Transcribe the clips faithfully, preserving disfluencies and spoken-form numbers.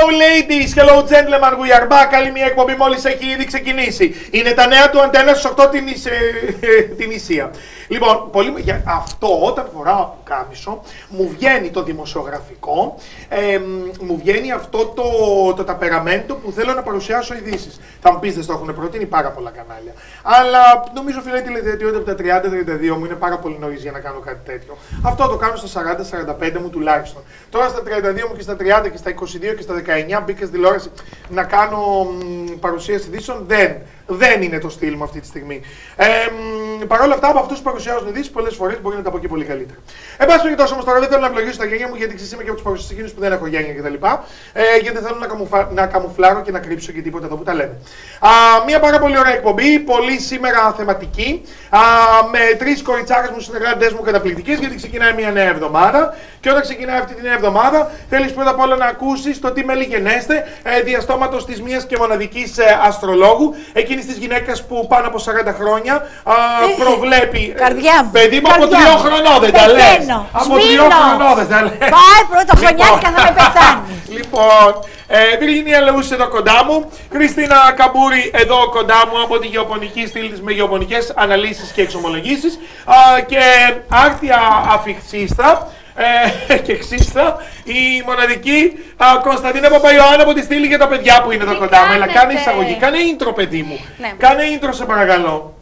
Hello ladies, hello gentlemen, we are back. Άλλη μια εκπομπή μόλις έχει ήδη ξεκινήσει. Είναι τα νέα του Αντένα στις οκτώ την, την Ισία. Λοιπόν, πολύ, για αυτό όταν φοράω κάμισο μου βγαίνει το δημοσιογραφικό, ε, μου βγαίνει αυτό το, το ταπεραμέντο που θέλω να παρουσιάσω ειδήσεις. Θα μου πεις, δεν το έχουν προτείνει πάρα πολλά κανάλια. Αλλά νομίζω φίλε τηλεδιατηρούνται από τα τριάντα τριάντα δύο μου, είναι πάρα πολύ νωρίς για να κάνω κάτι τέτοιο. Αυτό το κάνω στα σαράντα σαράντα πέντε μου τουλάχιστον. Τώρα στα τριάντα δύο μου και στα τριάντα και στα είκοσι δύο και στα δεκαεννιά μπήκα στη τηλεόραση να κάνω μ, παρουσίαση ειδήσεων. Δεν. Δεν είναι το στυλ μου αυτή τη στιγμή. Ε, Παρ' όλα αυτά, από αυτού που παρουσιάζουν ειδήσεις, πολλές φορές μπορεί να τα πω και πολύ καλύτερα. Εν πάση περιπτώσει, όμως τώρα δεν θέλω να ευλογήσω τα γένια μου, γιατί ξέρεις είμαι και από τους παρουσιαστές που δεν έχω γένια κτλ. Ε, γιατί θέλω να, καμουφα... να καμουφλάρω και να κρύψω και τίποτα εδώ που τα λέμε. Α, μια πάρα πολύ ωραία εκπομπή, πολύ σήμερα θεματική, α, με τρεις κοριτσάρες μου, συνεργάτες μου καταπληκτικές, γιατί ξεκινάει μια νέα εβδομάδα. Και όταν ξεκινάει αυτή τη νέα εβδομάδα, θέλεις πρώτα απ' όλα να ακούσεις το τι μελιγενέστε ε, διαστόματος της μίας και μοναδικής ε, αστρολόγου, εκείνης της γυναίκας που πάνω από σαράντα χρόνια α, προβλέπει. Καρδιά μου. Παιδί μου από τριών χρονών δεν τα λες. Από τριών χρονών δεν τα λες. Πάει πρωτοχρονιάτικα θα με πεθάνει. Λοιπόν, ε, Βιργινία Λεούση εδώ κοντά μου, Χριστίνα Καμπούρη εδώ κοντά μου από τη γεωπονική στήλη της με γεωπονικές αναλύσεις και εξομολογήσεις α, και άρτια αφιξίστα. Ε, και ξύστα, η μοναδική α, Κωνσταντίνα Παπαϊωάννα από τη στήλη για τα παιδιά που είναι εδώ κοντά μου. Έλα, κάνε εισαγωγή, κάνε intro, παιδί μου. Ναι. Κάνε intro, σε παρακαλώ.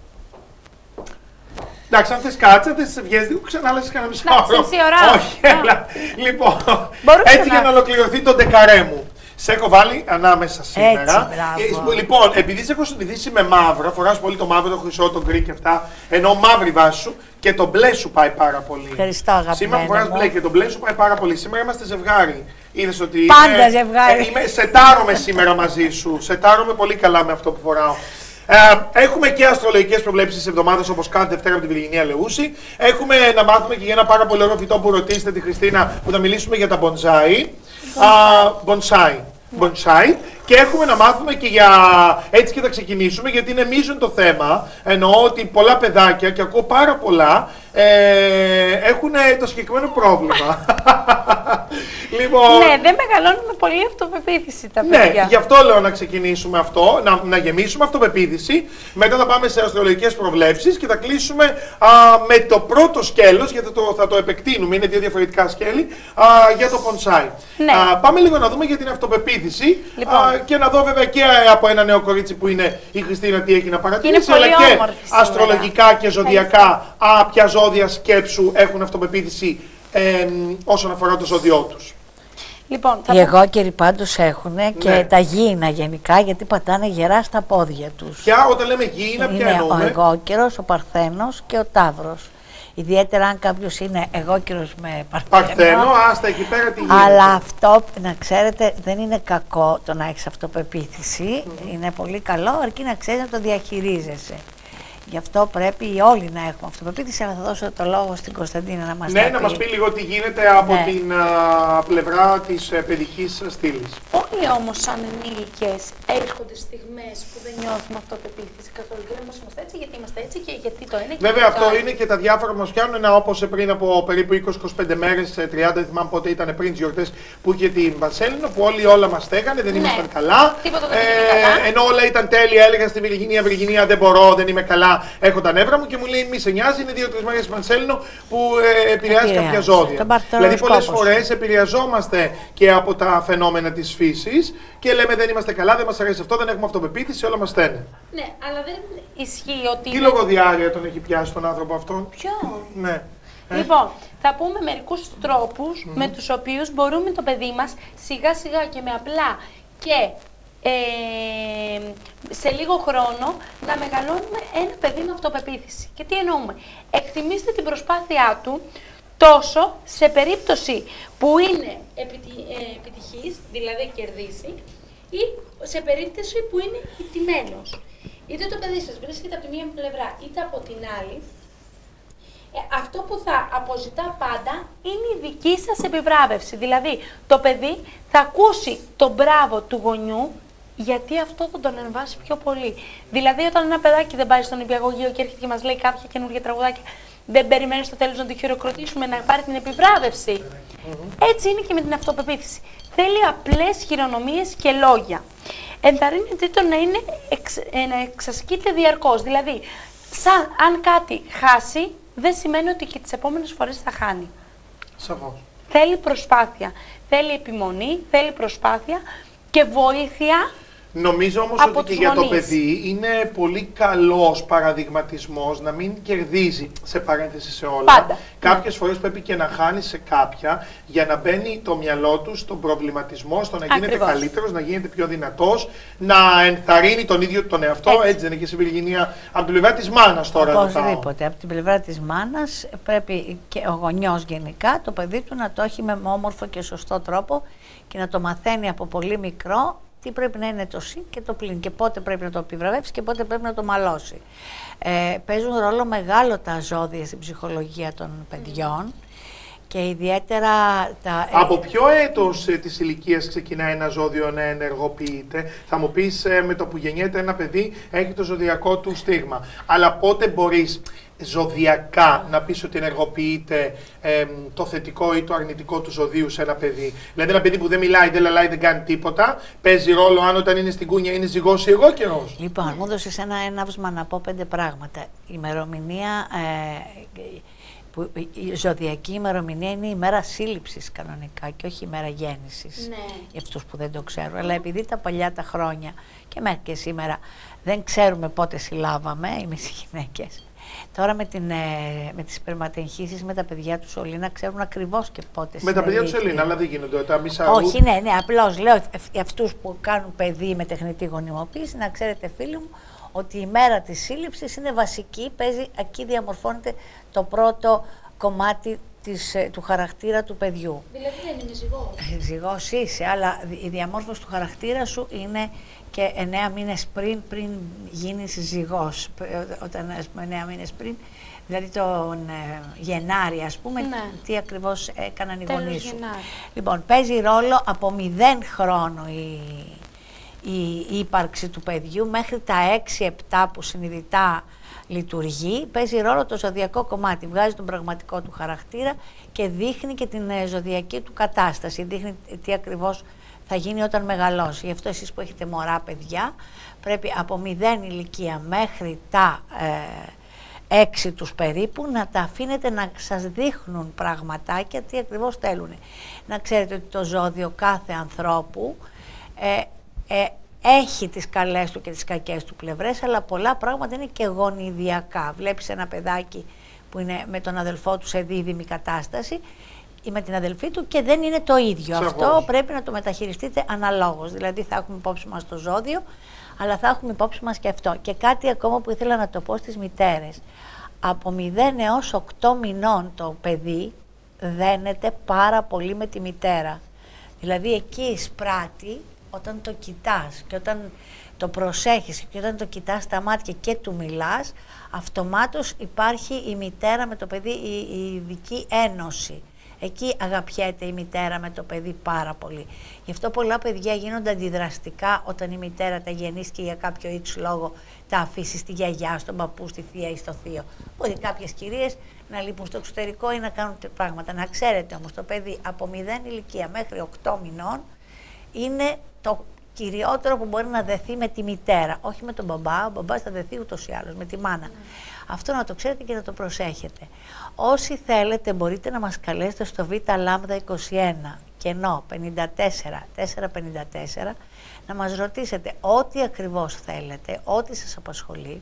Εντάξει, αν θες κάτσε, αν θες βγες, δεν ξανά λες κανένα μισό ώρα. Όχι, έλα. Λοιπόν, έτσι για να ολοκληρωθεί το ντεκαρέ μου. Σε έχω βάλει ανάμεσα σήμερα. Έτσι, λοιπόν, επειδή σε έχω συνηθίσει με μαύρα, φοράς πολύ το μαύρο, το χρυσό, το γκρι και αυτά, ενώ μαύρη βάση σου και το μπλε σου πάει πάρα πολύ. Ευχαριστώ, αγαπημένα. Σήμερα φοράς μπλε και το μπλε σου πάει πάρα πολύ. Σήμερα είμαστε ζευγάρι. Είδες ότι. Πάντα είμαι, ζευγάρι. Ε, είμαι, σετάρομαι σήμερα μαζί σου. Σετάρομαι πολύ καλά με αυτό που φοράω. Ε, έχουμε και αστρολογικές προβλέψεις της εβδομάδας όπως κάθε Δευτέρα από τη Βιργινία Λεούση. Έχουμε να μάθουμε και για ένα πάρα πολύ ωραίο φυτό που ρωτήσετε τη Χριστίνα που θα μιλήσουμε για τα μπονσάι. Μπονσάι. Μπονσάι. Και έχουμε να μάθουμε και για. Έτσι και θα ξεκινήσουμε γιατί είναι μείζον το θέμα. Εννοώ ότι πολλά παιδάκια και ακούω πάρα πολλά ε, έχουν το συγκεκριμένο πρόβλημα. Λοιπόν, ναι, δεν μεγαλώνουν με πολύ αυτοπεποίθηση τα παιδιά. Ναι, γι' αυτό λέω να ξεκινήσουμε αυτό, να, να γεμίσουμε αυτοπεποίθηση. Μετά θα πάμε σε αστρολογικές προβλέψεις και θα κλείσουμε α, με το πρώτο σκέλος, γιατί το, θα το επεκτείνουμε, είναι δύο διαφορετικά σκέλη, α, για το πονσάι. Ναι. Α, πάμε λίγο να δούμε για την αυτοπεποίθηση λοιπόν. α, και να δω βέβαια και από ένα νέο κορίτσι που είναι η Χριστίνα τι έχει να παρατηρήσει, αλλά και αστρολογικά και ζωδιακά, α, ποια ζώδια σκέψου έχουν αυτοπεποίθηση ε, όσον αφορά το ζώδιό τους. Λοιπόν, οι εγώκεροι πάντως έχουν και ναι. τα γήινα γενικά, γιατί πατάνε γερά στα πόδια τους. Ποια, όταν λέμε γήινα, ποια είναι εννοούμε? Ο εγώκερος, ο παρθένος και ο ταύρος. Ιδιαίτερα αν κάποιος είναι εγώκερος με παρθένο. Παρθένο, άστα εκεί πέρα τι γίνεται. Αλλά αυτό, να ξέρετε, δεν είναι κακό το να έχεις αυτοπεποίθηση. Mm-hmm. Είναι πολύ καλό, αρκεί να ξέρεις να το διαχειρίζεσαι. Γι' αυτό πρέπει όλοι να έχουμε αυτοπεποίθηση, αλλά θα δώσω το λόγο στην Κωνσταντίνα να μας ναι, τα πει. να μας πει λίγο τι γίνεται από ναι. την α, πλευρά της ε, παιδικής στήλης. Όλοι όμως σαν ενήλικες έρχονται στιγμές που δεν νιώθουμε αυτοπεποίθηση καθόλου. Δεν είμαστε έτσι, γιατί είμαστε έτσι και γιατί το είναι. Και βέβαια αυτό το είναι και τα διάφορα που μας πιάνουν. Ένα όπως πριν από περίπου είκοσι με είκοσι πέντε μέρες, τριάντα, δεν θυμάμαι πότε ήταν πριν τις γιορτές που είχε την Βασέλινο, που όλοι όλα μας στέγανε, δεν ναι. ήμασταν καλά. Τίποτα δεν ε, καλά. Ενώ όλα ήταν τέλεια, έλεγα στη Βιργινία, Βιργινία δεν μπορώ, δεν είμαι καλά. Έχω τα νεύρα μου και μου λέει μη σε νοιάζει, είναι δύο-τρεις μέρες Μανσέλινο που ε, επηρεάζει κάποια ζώδια. Δηλαδή πολλές φορές επηρεαζόμαστε και από τα φαινόμενα της φύσης και λέμε δεν είμαστε καλά, δεν μας αρέσει αυτό, δεν έχουμε αυτοπεποίθηση, όλα μας στένε. Ναι, αλλά δεν ισχύει ότι... Τι είναι... λογοδιάρεια τον έχει πιάσει τον άνθρωπο αυτόν? Ποιο? Ναι. Λοιπόν, θα πούμε μερικούς τρόπους mm-hmm. με τους οποίους μπορούμε το παιδί μας σιγά σιγά και με απλά και Ε, σε λίγο χρόνο να μεγαλώνουμε ένα παιδί με αυτοπεποίθηση. Και τι εννοούμε? Εκτιμήστε την προσπάθειά του τόσο σε περίπτωση που είναι επιτυ, ε, επιτυχής, δηλαδή κερδίσει, ή σε περίπτωση που είναι ηττημένος. Είτε το παιδί σας βρίσκεται από τη μία πλευρά είτε από την άλλη, ε, αυτό που θα αποζητά πάντα είναι η δική σας επιβράβευση. Δηλαδή το παιδί θα ακούσει το μπράβο του γονιού, γιατί αυτό θα τον ανεβάσει πιο πολύ. Δηλαδή, όταν ένα παιδάκι δεν πάει στον νηπιαγωγείο και έρχεται και μας λέει κάποια καινούργια τραγουδάκια, δεν περιμένει στο τέλος να το χειροκροτήσουμε, να πάρει την επιβράβευση. Mm-hmm. Έτσι είναι και με την αυτοπεποίθηση. Θέλει απλές χειρονομίες και λόγια. Ενθαρρύνεται το να, είναι εξ, να εξασκείται διαρκώς. Δηλαδή, σαν αν κάτι χάσει, δεν σημαίνει ότι και τις επόμενες φορές θα χάνει. Σαφώς. Θέλει προσπάθεια, θέλει επιμονή, θέλει προσπάθεια και βοήθεια. Νομίζω όμως ότι και για το παιδί είναι πολύ καλός παραδειγματισμός να μην κερδίζει σε παρένθεση σε όλα. Πάντα. Κάποιες φορές πρέπει και να χάνει σε κάποια για να μπαίνει το μυαλό του στον προβληματισμό, στο να γίνεται Ακριβώς. καλύτερος, να γίνεται πιο δυνατός, να ενθαρρύνει τον ίδιο τον εαυτό. Έτσι, έτσι δεν έχει η Βυργινία, από την πλευρά της μάνας τώρα. Οπωσδήποτε. Από την πλευρά της μάνας πρέπει και ο γονιός γενικά το παιδί του να το έχει με όμορφο και σωστό τρόπο και να το μαθαίνει από πολύ μικρό τι πρέπει να είναι το συν και το πλην και πότε πρέπει να το επιβραβεύσει και πότε πρέπει να το μαλώσει. Ε, παίζουν ρόλο μεγάλο τα ζώδια στην ψυχολογία των παιδιών και ιδιαίτερα τα... Από ποιο έτος ε, της ηλικίας ξεκινάει ένα ζώδιο να ενεργοποιείται? Θα μου πεις ε, με το που γεννιέται ένα παιδί έχει το ζωδιακό του στίγμα. Αλλά πότε μπορείς ζωδιακά να πεις ότι ενεργοποιείται ε, το θετικό ή το αρνητικό του ζωδίου σε ένα παιδί? Δηλαδή ένα παιδί που δεν μιλάει, δεν λαλάει, δεν κάνει τίποτα, παίζει ρόλο αν όταν είναι στην κούνια είναι ζυγός ή εγώ καιρός? Λοιπόν, μου έδωσες ένα έναυσμα να πω πέντε πράγματα. Η ημερομηνία... Ε, που η ζωδιακή ημερομηνία είναι η μέρα σύλληψης κανονικά και όχι η μέρα γέννησης, ναι. Για αυτούς που δεν το ξέρουν. Αλλά επειδή τα παλιά τα χρόνια και μέχρι και σήμερα δεν ξέρουμε πότε συλλάβαμε εμείς οι γυναίκες, τώρα με, την, με τις σπερματεγχύσεις με τα παιδιά του Σωλήνα ξέρουν ακριβώς και πότε με τα παιδιά του Σωλήνα, αλλά δεν γίνονται τα μισά. Όχι, ναι, ναι, απλώς λέω αυτούς που κάνουν παιδί με τεχνητή γονιμοποίηση, να ξέρετε φίλοι μου, ότι η μέρα της σύλληψης είναι βασική, παίζει, εκεί διαμορφώνεται το πρώτο κομμάτι της, του χαρακτήρα του παιδιού. Δηλαδή δεν είναι ζυγός. Ζυγός είσαι, αλλά η διαμόρφωση του χαρακτήρα σου είναι και εννέα μήνες πριν, πριν γίνεις ζυγός. Όταν, ας πούμε, εννέα μήνες πριν, δηλαδή τον ε, Γενάρη, ας πούμε, ναι. Τι ακριβώς έκαναν οι γονείς σου. Λοιπόν, παίζει ρόλο από μηδέν χρόνο η... η ύπαρξη του παιδιού μέχρι τα έξι επτά που συνειδητά λειτουργεί. Παίζει ρόλο το ζωδιακό κομμάτι, βγάζει τον πραγματικό του χαρακτήρα και δείχνει και την ζωδιακή του κατάσταση, δείχνει τι ακριβώς θα γίνει όταν μεγαλώσει. Γι' αυτό εσείς που έχετε μωρά παιδιά πρέπει από μηδέν ηλικία μέχρι τα ε, έξι τους περίπου να τα αφήνετε να σας δείχνουν πραγματάκια τι ακριβώς θέλουν. Να ξέρετε ότι το ζώδιο κάθε ανθρώπου ε, Ε, έχει τις καλές του και τις κακές του πλευρές, αλλά πολλά πράγματα είναι και γονιδιακά. Βλέπεις ένα παιδάκι που είναι με τον αδελφό του σε δίδυμη κατάσταση ή με την αδελφή του και δεν είναι το ίδιο. Σαφώς. Αυτό πρέπει να το μεταχειριστείτε αναλόγως. Δηλαδή θα έχουμε υπόψη μας το ζώδιο, αλλά θα έχουμε υπόψη μας και αυτό. Και κάτι ακόμα που ήθελα να το πω στις μητέρες. Από μηδέν έως οκτώ μηνών το παιδί δένεται πάρα πολύ με τη μητέρα. Δηλαδή εκεί εισπράττει όταν το κοιτάς και όταν το προσέχεις και όταν το κοιτάς στα μάτια και του μιλάς, αυτομάτως υπάρχει η μητέρα με το παιδί, η, η ειδική ένωση. Εκεί αγαπιέται η μητέρα με το παιδί πάρα πολύ. Γι' αυτό πολλά παιδιά γίνονται αντιδραστικά όταν η μητέρα τα γεννήσει και για κάποιο X λόγο τα αφήσει στη γιαγιά, στον παππού, στη θεία ή στο θείο. Μπορεί κάποιες κυρίες να λείπουν στο εξωτερικό ή να κάνουν πράγματα. Να ξέρετε όμως το παιδί από μηδέν ηλικία μέχρι οκτώ μηνών είναι το κυριότερο που μπορεί να δεθεί με τη μητέρα, όχι με τον μπαμπά. Ο μπαμπάς θα δεθεί ούτως ή άλλως με τη μάνα. Mm. Αυτό να το ξέρετε και να το προσέχετε. Όσοι θέλετε μπορείτε να μας καλέσετε στο Β Λάμδα είκοσι ένα κενό πενήντα τέσσερα τετρακόσια πενήντα τέσσερα να μας ρωτήσετε ό,τι ακριβώς θέλετε, ό,τι σας απασχολεί.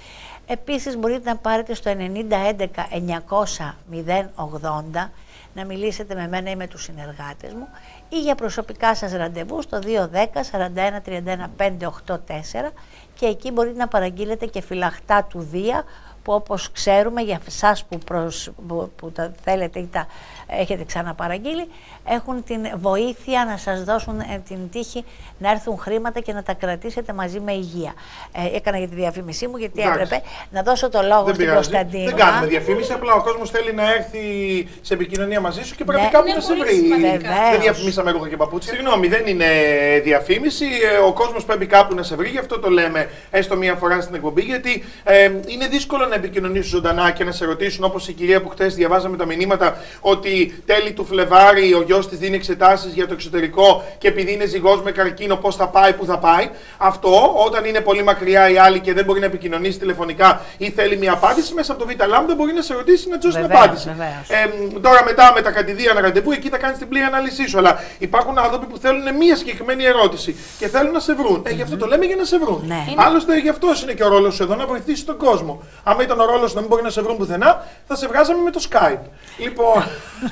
Επίσης μπορείτε να πάρετε στο ενενήντα έντεκα εννιακόσια μηδέν ογδόντα να μιλήσετε με μένα ή με τους συνεργάτες μου ή για προσωπικά σας ραντεβού στο δύο δέκα σαράντα ένα τριάντα ένα πεντακόσια ογδόντα τέσσερα και εκεί μπορείτε να παραγγείλετε και φυλαχτά του Δία που όπως ξέρουμε για εσάς που, προς, που, που τα θέλετε ή τα έχετε ξαναπαραγγείλει έχουν την βοήθεια να σας δώσουν ε, την τύχη να έρθουν χρήματα και να τα κρατήσετε μαζί με υγεία. Ε, έκανα για τη διαφήμισή μου γιατί Εντάξει. έπρεπε να δώσω το λόγο δεν στην πειράζει. Κωνσταντίνα. Δεν κάνουμε διαφήμιση, απλά ο κόσμος θέλει να έρθει σε επικοινωνία μαζί σου και πρέπει ναι, κάπου ναι, να σε βρει. Δεν διαφημίσαμε εγώ και παπούτσια. Συγγνώμη, δεν είναι διαφήμιση. Ο κόσμος πρέπει κάπου να σε βρει, γι' αυτό το λέμε έστω μία φορά στην εκπομπή, γιατί ε, είναι δύσκολο να επικοινωνήσουν ζωντανά και να σε ρωτήσουν, όπως η κυρία που χτες διαβάζαμε τα μηνύματα, ότι τέλη του Φλεβάρι ο γιος της δίνει εξετάσεις για το εξωτερικό και επειδή είναι ζυγός με καρκίνο, πώς θα πάει, πού θα πάει. Αυτό, όταν είναι πολύ μακριά η άλλη και δεν μπορεί να επικοινωνήσει τηλεφωνικά ή θέλει μια απάντηση, μέσα από το Β' Λάμδα μπορεί να σε ρωτήσει να τζώσει την απάντηση. Ε, τώρα μετά με τα κατηδίαν ραντεβού, εκεί θα κάνει την πλήρη ανάλυση σου. Αλλά υπάρχουν άνθρωποι που θέλουν μια συγκεκριμένη ερώτηση και θέλουν να σε βρουν. Ε, γι' αυτό το λέμε, για να σε βρουν. Ναι. Άλλωστε, γι' αυτό είναι και ο ρόλος σου εδώ, να βοηθήσει τον κόσμο. Άμα ήταν ο ρόλος σου να μην μπορεί να σε βρουν πουθενά, θα σε βγάζαμε με το Skype. Λοιπόν.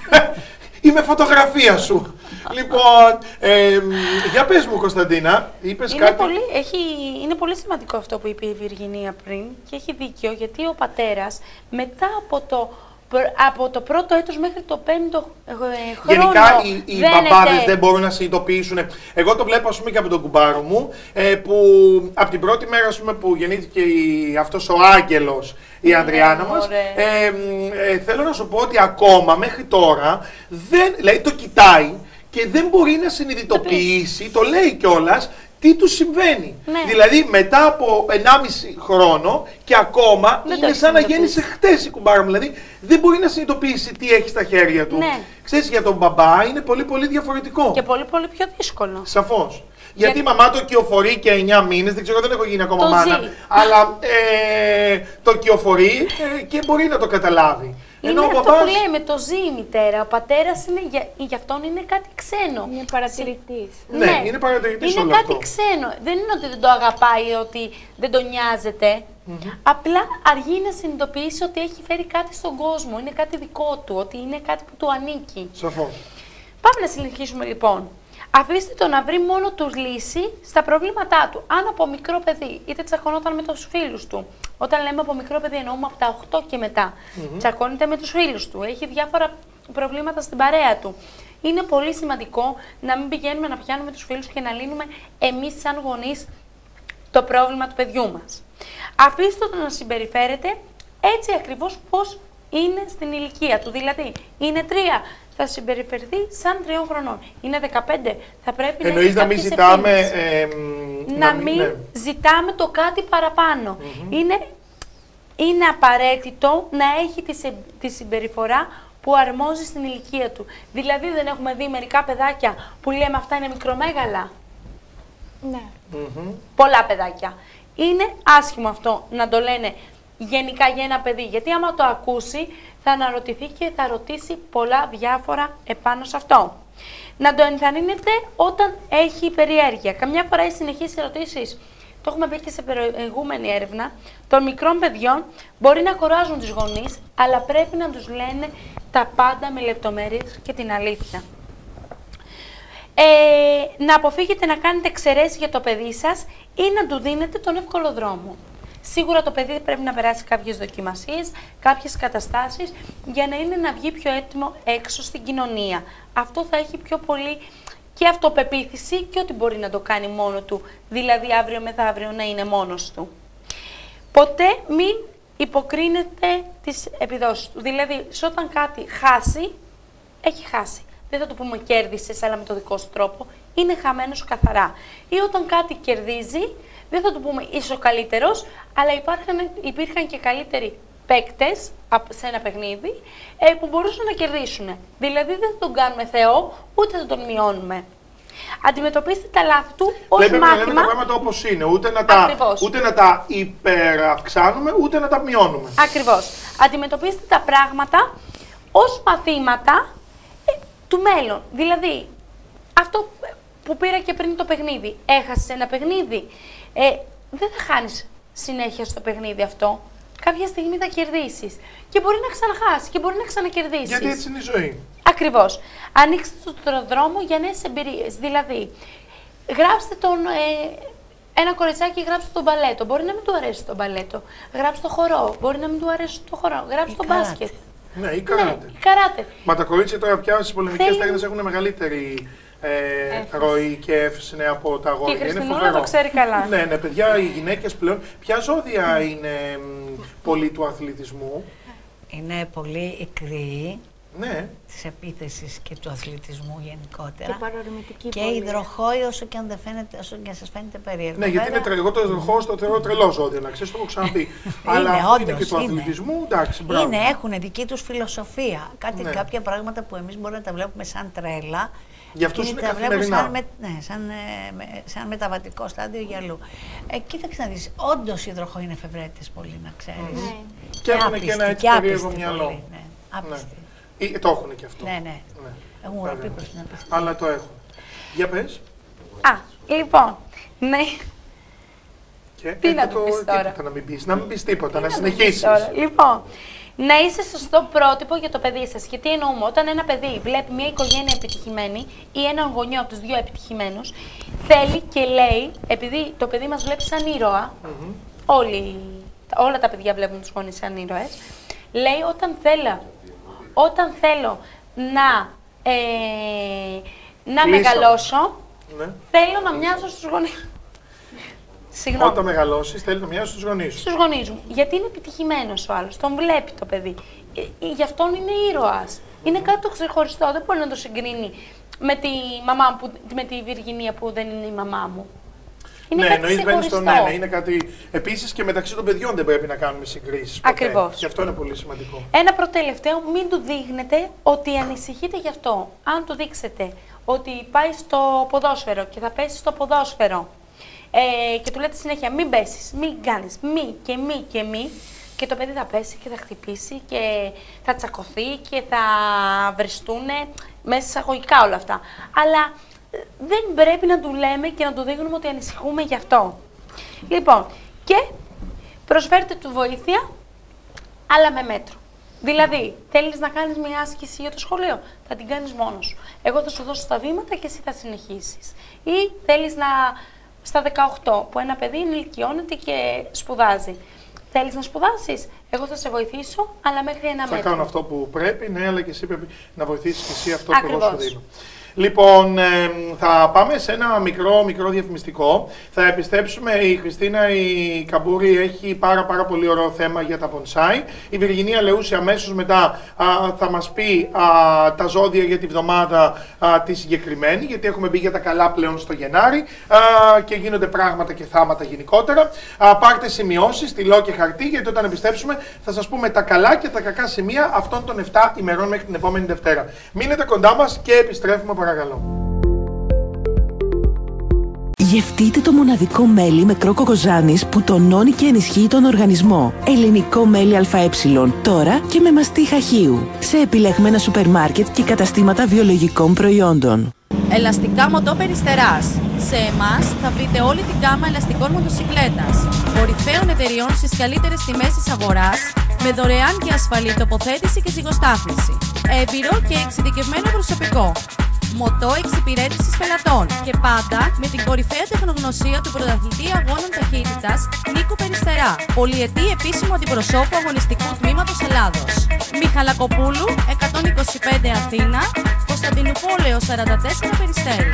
Ή με φωτογραφία σου. Λοιπόν, ε, για πες μου, Κωνσταντίνα, είπες είναι κάτι. Πολύ, έχει, είναι πολύ σημαντικό αυτό που είπε η Βιργινία πριν και έχει δίκιο, γιατί ο πατέρας μετά από το, από το πρώτο έτος μέχρι το πέμπτο ε, χρόνο. Γενικά οι, οι δεν μπαμπάδες ετε... δεν μπορούν να συνειδητοποιήσουν. Εγώ το βλέπω, ας πούμε, και από τον κουμπάρο μου, ε, που από την πρώτη μέρα, ας πούμε, που γεννήθηκε η, αυτός ο άγγελος, η Ανδριάνα μας, ε, ε, θέλω να σου πω ότι ακόμα μέχρι τώρα δεν, δηλαδή το κοιτάει και δεν μπορεί να συνειδητοποιήσει, το λέει κιόλας, τι του συμβαίνει. Ναι. Δηλαδή μετά από ενάμιση χρόνο και ακόμα δεν είναι σαν να γέννησε χτες η κουμπάρα μου. Δηλαδή δεν μπορεί να συνειδητοποιήσει τι έχει στα χέρια του. Ναι. Ξέρεις, για τον μπαμπά είναι πολύ πολύ διαφορετικό. Και πολύ πολύ πιο δύσκολο. Σαφώς. Γιατί η Για... μαμά το κυοφορεί και εννιά μήνες, δεν ξέρω, δεν έχω γίνει ακόμα το μάνα. ζει. Αλλά ε, το κυοφορεί ε, και μπορεί να το καταλάβει. Είναι Ενώ ο αυτό μπαμπάς... που λέμε, το ζει η μητέρα. Ο πατέρας είναι, για, για αυτόν είναι κάτι ξένο. Είναι παρατηρητής. Ναι, Ναι, είναι παρατηρητής είναι όλο κάτι αυτό. ξένο. Δεν είναι ότι δεν το αγαπάει, ότι δεν τον νοιάζεται. Mm-hmm. Απλά αργεί να συνειδητοποιήσει ότι έχει φέρει κάτι στον κόσμο. Είναι κάτι δικό του, ότι είναι κάτι που του ανήκει. Σαφώς. Πάμε να συνεχίσουμε λοιπόν. Αφήστε το να βρει μόνο του λύση στα προβλήματά του. Αν από μικρό παιδί είτε τσακωνόταν με τους φίλους του, όταν λέμε από μικρό παιδί εννοούμε από τα οκτώ και μετά, mm-hmm. τσακώνεται με τους φίλους του, έχει διάφορα προβλήματα στην παρέα του. Είναι πολύ σημαντικό να μην πηγαίνουμε να πιάνουμε τους φίλους και να λύνουμε εμείς σαν γονείς το πρόβλημα του παιδιού μας. Αφήστε το να συμπεριφέρεται έτσι ακριβώς πώς είναι στην ηλικία του. Δηλαδή, είναι τρία, θα συμπεριφερθεί σαν τριών χρονών. Είναι δεκαπέντε, θα πρέπει εννοείς να να έχει μην κάποιες ζητάμε... ευθύνες. Ε, να μην ναι. ζητάμε το κάτι παραπάνω. Mm-hmm. Είναι, είναι απαραίτητο να έχει τη, σε, τη συμπεριφορά που αρμόζει στην ηλικία του. Δηλαδή δεν έχουμε δει μερικά παιδάκια που λέμε αυτά είναι μικρομέγαλα. Ναι. Mm-hmm. Πολλά παιδάκια. Είναι άσχημο αυτό να το λένε γενικά για ένα παιδί, γιατί άμα το ακούσει θα αναρωτηθεί και θα ρωτήσει πολλά διάφορα επάνω σε αυτό. Να το ενθαρρύνετε όταν έχει περιέργεια. Καμιά φορά οι συνεχείς ερωτήσεις, το έχουμε πει και σε προηγούμενη έρευνα, των μικρών παιδιών μπορεί να κοράζουν τους γονείς, αλλά πρέπει να τους λένε τα πάντα με λεπτομέρειες και την αλήθεια. Ε, να αποφύγετε να κάνετε εξαιρέσεις για το παιδί σας ή να του δίνετε τον εύκολο δρόμο. Σίγουρα το παιδί πρέπει να περάσει κάποιες δοκιμασίες, κάποιες καταστάσεις για να είναι να βγει πιο έτοιμο έξω στην κοινωνία. Αυτό θα έχει πιο πολύ και αυτοπεποίθηση και ότι μπορεί να το κάνει μόνο του, δηλαδή αύριο μεθαύριο να είναι μόνος του. Ποτέ μην υποκρίνετε τις επιδόσεις του, δηλαδή σε όταν κάτι χάσει, έχει χάσει. Δεν θα το πούμε κέρδισες, αλλά με το δικό σου τρόπο, είναι χαμένος καθαρά. Ή όταν κάτι κερδίζει, δεν θα του πούμε είσαι ο καλύτερος, αλλά υπήρχαν, υπήρχαν και καλύτεροι παίκτες σε ένα παιχνίδι ε, που μπορούσαν να κερδίσουν. Δηλαδή δεν θα τον κάνουμε Θεό, ούτε θα τον μειώνουμε. Αντιμετωπίστε τα λάθη του ως Λέμε, μάθημα. λέμε τα πράγματα όπως είναι, ούτε να τα, ούτε να τα υπεραυξάνουμε, ούτε να τα μειώνουμε. Ακριβώς. Αντιμετωπίστε τα πράγματα ως μαθήματα ε, του μέλλον. Δηλαδή, αυτό που πήρα και πριν το παιχνίδι, έχασες ένα παιχνίδι, ε, δεν θα χάνεις συνέχεια στο παιχνίδι αυτό. Κάποια στιγμή θα κερδίσεις και μπορεί να ξαναχάσεις και μπορεί να ξανακερδίσεις. Γιατί έτσι είναι η ζωή. Ακριβώς. Ανοίξτε τον δρόμο για νέες εμπειρίες. Δηλαδή, γράψτε τον, ε, ένα κοριτσάκι, γράψτε τον μπαλέτο. Μπορεί να μην του αρέσει το μπαλέτο. Γράψτε το χορό. Μπορεί να μην του αρέσει το χορό. Γράψτε το μπάσκετ. Ναι, ή καράτε. Ναι, καράτε. Μα τα κορίτσια τώρα πια στις πολεμικές Θέλει... τέχνες έχουν μεγαλύτερη ε, ροή και έφεση ναι, από τα αγόρια. Και η Χριστινούλα το ξέρει καλά. Ναι, ναι, παιδιά, οι γυναίκες πλέον. Ποια ζώδια είναι μ, πολύ του αθλητισμού? Είναι πολύ ικροί Ναι. της επίθεσης και του αθλητισμού γενικότερα. Και παρορμητική Και πολύ. υδροχόη, όσο και αν, δεν φαίνεται, όσο και αν σας φαίνεται περίεργο. Ναι, γιατί είναι Βέβαια, τρελό. Εγώ το υδροχόο το θεωρώ τρελό ζώδιο, να ξέρεις, το έχω ξαναπεί. Αλλά Είναι, αυτό είναι όντως, και του είναι. αθλητισμού, εντάξει, μπράβο. είναι, έχουν δική τους φιλοσοφία. Κάτι, Ναι. Κάποια πράγματα που εμείς μπορούμε να τα βλέπουμε σαν τρέλα. Για αυτούς εκείνοι είναι τα βλέπουν καθημερινά. σαν, με, ναι, σαν, ε, με- σαν μεταβατικό στάδιο για αλλού. Ε, κοίταξε να δεις, όντως οι υδροχόοι είναι εφευρέτες πολύ, να ξέρεις. Ναι. Και έχουν και άπιστοι, ένα έτσι και περίεργο άπιστοι μυαλό. πολύ, ναι. Άπιστοι. Ή, το έχουν και αυτό. Ναι, ναι. Ναι. Έχουν Βέβαια. γραφεί προς την απιστία. Αλλά το έχουν. Για πες. Α, λοιπόν, ναι. Και Τι να το, του πεις τώρα? τίποτα να μην πεις, να μην πεις τίποτα, να Τι να συνεχίσεις. πεις τώρα? Λοιπόν, να είσαι σωστό πρότυπο για το παιδί σας. Και τι εννοούμε, όταν ένα παιδί βλέπει μια οικογένεια επιτυχημένη ή έναν γονιό από τους δύο επιτυχημένους, θέλει και λέει, επειδή το παιδί μας βλέπει σαν ήρωα, Μμμ. όλοι, όλα τα παιδιά βλέπουν τους γονείς σαν ήρωες, λέει όταν θέλω, όταν θέλω να, ε, να Κλείσω. μεγαλώσω, Ναι. θέλω να μοιάζω στους γονείς. Συγγνώμη. Όταν μεγαλώσεις θέλει να μοιάζει στους γονείς σου. Στους γονείς μου. Γιατί είναι επιτυχημένος ο άλλος, τον βλέπει το παιδί. Ε, ε, γι' αυτόν είναι ήρωας. Είναι κάτι το ξεχωριστό, δεν μπορεί να το συγκρίνει με τη μαμά μου, που- με τη Βιργινία που δεν είναι η μαμά μου. Είναι Ναι, κάτι εννοείς μπαίνεις ξεχωριστό. στο ναι, ναι, είναι κάτι. Επίσης και μεταξύ των παιδιών δεν πρέπει να κάνουμε συγκρίσεις. ποτέ. Ακριβώς. Και αυτό είναι πολύ σημαντικό. Ένα προτελευταίο, μην του δείχνετε ότι ανησυχείτε γι' αυτό. Αν του δείξετε ότι πάει στο ποδόσφαιρο και θα πέσει στο ποδόσφαιρο ε, και του λέτε συνέχεια μην πέσεις, μην κάνεις, μη και μη και μη, και το παιδί θα πέσει και θα χτυπήσει και θα τσακωθεί και θα βριστούν μέσα εισαγωγικά όλα αυτά. Αλλά ε, δεν πρέπει να του λέμε και να του δείχνουμε ότι ανησυχούμε γι' αυτό. Λοιπόν, και προσφέρετε του βοήθεια, αλλά με μέτρο. Δηλαδή, θέλεις να κάνεις μια άσκηση για το σχολείο, θα την κάνεις μόνος σου. Εγώ θα σου δώσω τα βήματα και εσύ θα συνεχίσεις. Ή θέλεις να, στα δεκαοκτώ, που ένα παιδί ενηλικιώνεται και σπουδάζει. Θέλεις να σπουδάσεις, εγώ θα σε βοηθήσω, αλλά μέχρι ένα Θα μέτρο. κάνω αυτό που πρέπει, ναι, αλλά και εσύ πρέπει να βοηθήσεις και εσύ αυτό που εγώ σου Ακριβώς. δίνω. Λοιπόν, ε, θα πάμε σε ένα μικρό, μικρό διαφημιστικό. Θα επιστρέψουμε. Η Χριστίνα η Καμπούρη έχει πάρα πάρα πολύ ωραίο θέμα για τα bonsai. Η Βιργινία Λεούση αμέσως μετά α, θα μας πει α, τα ζώδια για τη βδομάδα α, τη συγκεκριμένη, γιατί έχουμε μπει για τα καλά πλέον στο Γενάρη α, και γίνονται πράγματα και θάματα γενικότερα. Α, πάρτε σημειώσεις, στυλό και χαρτί, γιατί όταν επιστρέψουμε θα σας πούμε τα καλά και τα κακά σημεία αυτών των επτά ημερών μέχρι την επόμενη Δευτέρα. Μείνετε κοντά μας και επιστρέφουμε παρακαλώ. Γευτείτε το μοναδικό μέλι με κρόκο κοζάνης που τονώνει και ενισχύει τον οργανισμό. Ελληνικό μέλι ΑΕ. Τώρα και με μαστί χαχείου. Σε επιλεγμένα σούπερ μάρκετ και καταστήματα βιολογικών προϊόντων. Ελαστικά μοτό Περιστεράς. Σε εμάς θα βρείτε όλη την γάμα ελαστικών μοτοσικλέτας. Κορυφαίων εταιριών στις καλύτερες τιμές της αγοράς, με δωρεάν και ασφαλή τοποθέτηση και ζυγοστάθμιση. Έμπειρο και εξειδικευμένο προσωπικό. Μοτό εξυπηρέτησης πελατών. Και πάντα με την κορυφαία τεχνογνωσία του πρωταθλητή αγώνων ταχύτητας Νίκο Περιστερά. Πολυετή επίσημο αντιπροσώπου αγωνιστικού τμήματος Ελλάδος. Μιχαλακοπούλου εκατόν είκοσι πέντε Αθήνα, Κωνσταντινούπολεω σαράντα τέσσερα Περιστέρι.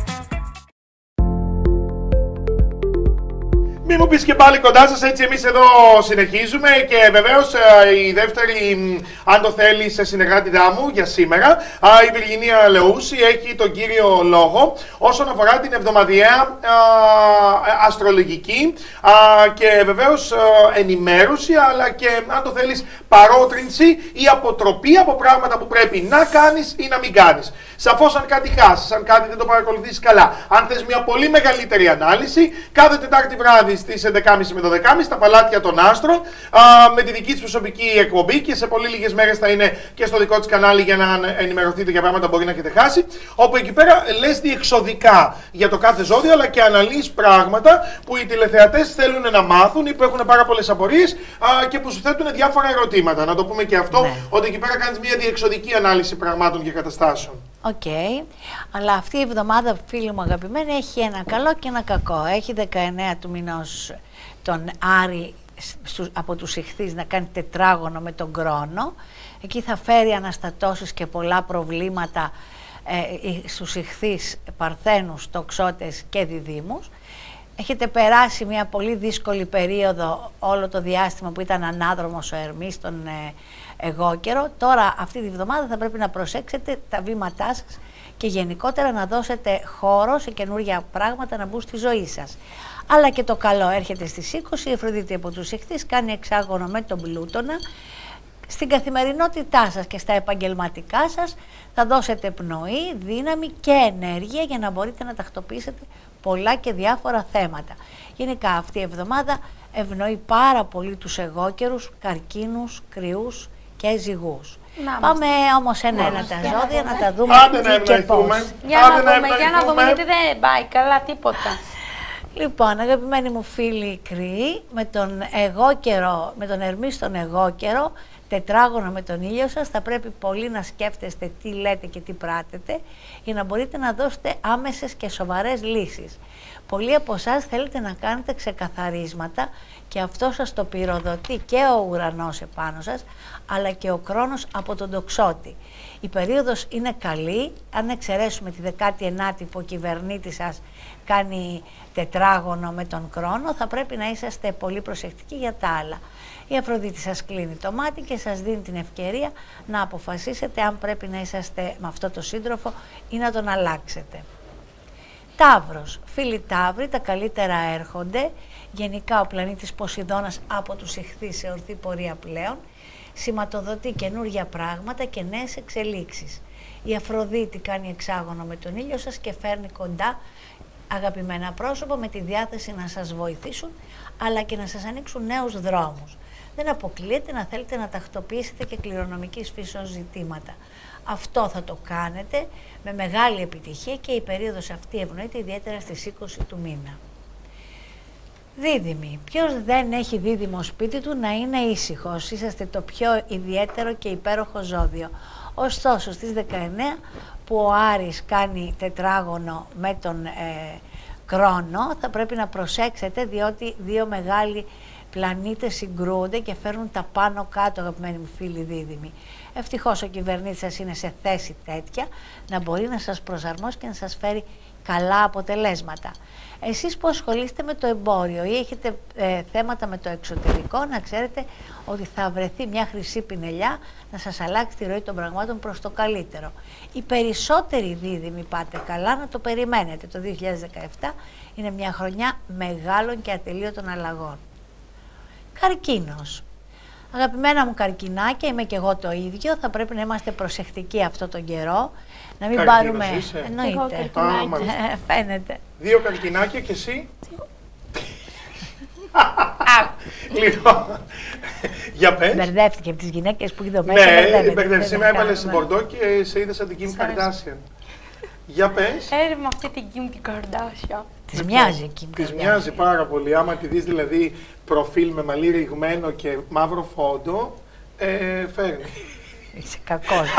Μη μου πεις και πάλι κοντά σας, έτσι εμείς εδώ συνεχίζουμε και βεβαίως η δεύτερη, αν το θέλει, σε συνεργάτητά μου για σήμερα, η Βιργινία Λεούση έχει τον κύριο λόγο όσον αφορά την εβδομαδιαία αστρολογική και βεβαίως ενημέρωση, αλλά και αν το θέλεις παρότρινση ή αποτροπή από πράγματα που πρέπει να κάνεις ή να μην κάνεις. Σαφώς αν κάτι χάσεις, αν κάτι δεν το παρακολουθείς καλά, αν θες μια πολύ μεγαλύτερη ανάλυση, κάθε Τετάρτη βράδυ στις έντεκα και μισή με δώδεκα και μισή στα παλάτια των άστρων, α, με τη δική της προσωπική εκπομπή και σε πολύ λίγες μέρες θα είναι και στο δικό της κανάλι για να ενημερωθείτε για πράγματα που μπορεί να έχετε χάσει, όπου εκεί πέρα λες διεξοδικά για το κάθε ζώδιο, αλλά και αναλύεις πράγματα που οι τηλεθεατές θέλουν να μάθουν ή που έχουν πάρα πολλές απορίες α, και που σου θέτουν διάφορα ερωτήματα. Να το πούμε και αυτό, Ναι. ότι εκεί πέρα κάνεις μια διεξοδική ανάλυση πραγμάτων και καταστάσεων. Οκ, okay. Αλλά αυτή η εβδομάδα, φίλοι μου αγαπημένοι, έχει ένα καλό και ένα κακό. Έχει δεκαεννέα του μηνός τον Άρη από τους Ιχθύς να κάνει τετράγωνο με τον Κρόνο. Εκεί θα φέρει αναστατώσεις και πολλά προβλήματα ε, στους Ιχθύς, Παρθένους, Τοξότες και Διδύμους. Έχετε περάσει μια πολύ δύσκολη περίοδο όλο το διάστημα που ήταν ανάδρομος ο Ερμής των ε, εγώ καιρό. Τώρα αυτή τη βδομάδα θα πρέπει να προσέξετε τα βήματά σας και γενικότερα να δώσετε χώρο σε καινούργια πράγματα να μπουν στη ζωή σας. Αλλά και το καλό έρχεται στις είκοσι, η Αφροδίτη από τους Ιχθύς κάνει εξάγωνο με τον Πλούτονα. Στην καθημερινότητά σας και στα επαγγελματικά σας θα δώσετε πνοή, δύναμη και ενέργεια για να μπορείτε να τακτοποιήσετε πολλά και διάφορα θέματα. Γενικά αυτή η εβδομάδα ευνοεί πάρα πολύ τους εγώκερους, καρκίνους, κρυούς και ζυγούς. Να Πάμε όμως ένα-ένα τα ζώδια να τα δούμε Άντε να τι και πώς. ευνοηθούμε. Για Άντε να δούμε, για να δούμε, ευνοηθούμε. γιατί δεν πάει καλά τίποτα. Λοιπόν, αγαπημένοι μου φίλοι Κρυοί, με τον εγώ καιρό, με τον Ερμή στον εγώ καιρό, τετράγωνο με τον ήλιο σας, θα πρέπει πολύ να σκέφτεστε τι λέτε και τι πράτετε για να μπορείτε να δώσετε άμεσες και σοβαρές λύσεις. Πολλοί από εσάς θέλετε να κάνετε ξεκαθαρίσματα και αυτό σας το πυροδοτεί και ο ουρανός επάνω σας, αλλά και ο Κρόνος από τον τοξότη. Η περίοδος είναι καλή, αν εξαιρέσουμε τη δεκάτη ενάτη που ο κυβερνήτης σας κάνει τετράγωνο με τον Κρόνο, θα πρέπει να είσαστε πολύ προσεκτικοί για τα άλλα. Η Αφροδίτη σας κλείνει το μάτι και σας δίνει την ευκαιρία να αποφασίσετε αν πρέπει να είσαστε με αυτό το σύντροφο ή να τον αλλάξετε. Ταύρος, φίλοι Ταύροι, τα καλύτερα έρχονται. Γενικά ο πλανήτης Ποσειδώνας από τους Ιχθύς σε ορθή πορεία πλέον σηματοδοτεί καινούργια πράγματα και νέες εξελίξεις. Η Αφροδίτη κάνει εξάγωνο με τον ήλιο σας και φέρνει κοντά αγαπημένα πρόσωπα με τη διάθεση να σας βοηθήσουν αλλά και να σας ανοίξουν νέους δρόμους. Δεν αποκλείεται να θέλετε να τακτοποιήσετε και κληρονομικής φύσεως ζητήματα. Αυτό θα το κάνετε με μεγάλη επιτυχία και η περίοδος αυτή ευνοείται ιδιαίτερα στις είκοσι του μήνα. Δίδυμοι. Ποιος δεν έχει δίδυμο σπίτι του να είναι ήσυχος. Είσαστε το πιο ιδιαίτερο και υπέροχο ζώδιο. Ωστόσο στις δεκαεννέα που ο Άρης κάνει τετράγωνο με τον ε, Κρόνο θα πρέπει να προσέξετε διότι δύο μεγάλοι πλανήτες συγκρούονται και φέρνουν τα πάνω κάτω, αγαπημένοι μου φίλοι δίδυμοι. Ευτυχώς ο κυβερνήτης σας είναι σε θέση τέτοια να μπορεί να σας προσαρμόσει και να σας φέρει καλά αποτελέσματα. Εσείς που ασχολείστε με το εμπόριο ή έχετε ε, θέματα με το εξωτερικό, να ξέρετε ότι θα βρεθεί μια χρυσή πινελιά να σας αλλάξει τη ροή των πραγμάτων προς το καλύτερο. Οι περισσότεροι δίδυμοι πάτε καλά, να το περιμένετε. Το δύο χιλιάδες δεκαεπτά είναι μια χρονιά μεγάλων και ατελείωτων αλλαγών. Καρκίνος. Αγαπημένα μου καρκινάκια, είμαι και εγώ το ίδιο, θα πρέπει να είμαστε προσεκτικοί αυτό τον καιρό, να μην Καρκίνος πάρουμε... είσαι? Εννοείται. Α, μάλιστα. Ε, φαίνεται. Δύο καρκινάκια και εσύ. Λοιπόν, για πες. Μπερδεύτηκε από τις γυναίκες που εδώ μέσα. Ναι, μπερδεύτηκε. Σήμερα έβαλες στην Μπορντό και σε είδα σαν την Kim Kardashian. Για πες. Έρε με αυτή την Kim την Kardashian. Της μοιάζει εκεί. Της μοιάζει πάρα πολύ. Άμα τη δεις δηλαδή προφίλ με μαλλί ρηγμένο και μαύρο φόντο, ε, φέρνει. Είσαι κακός.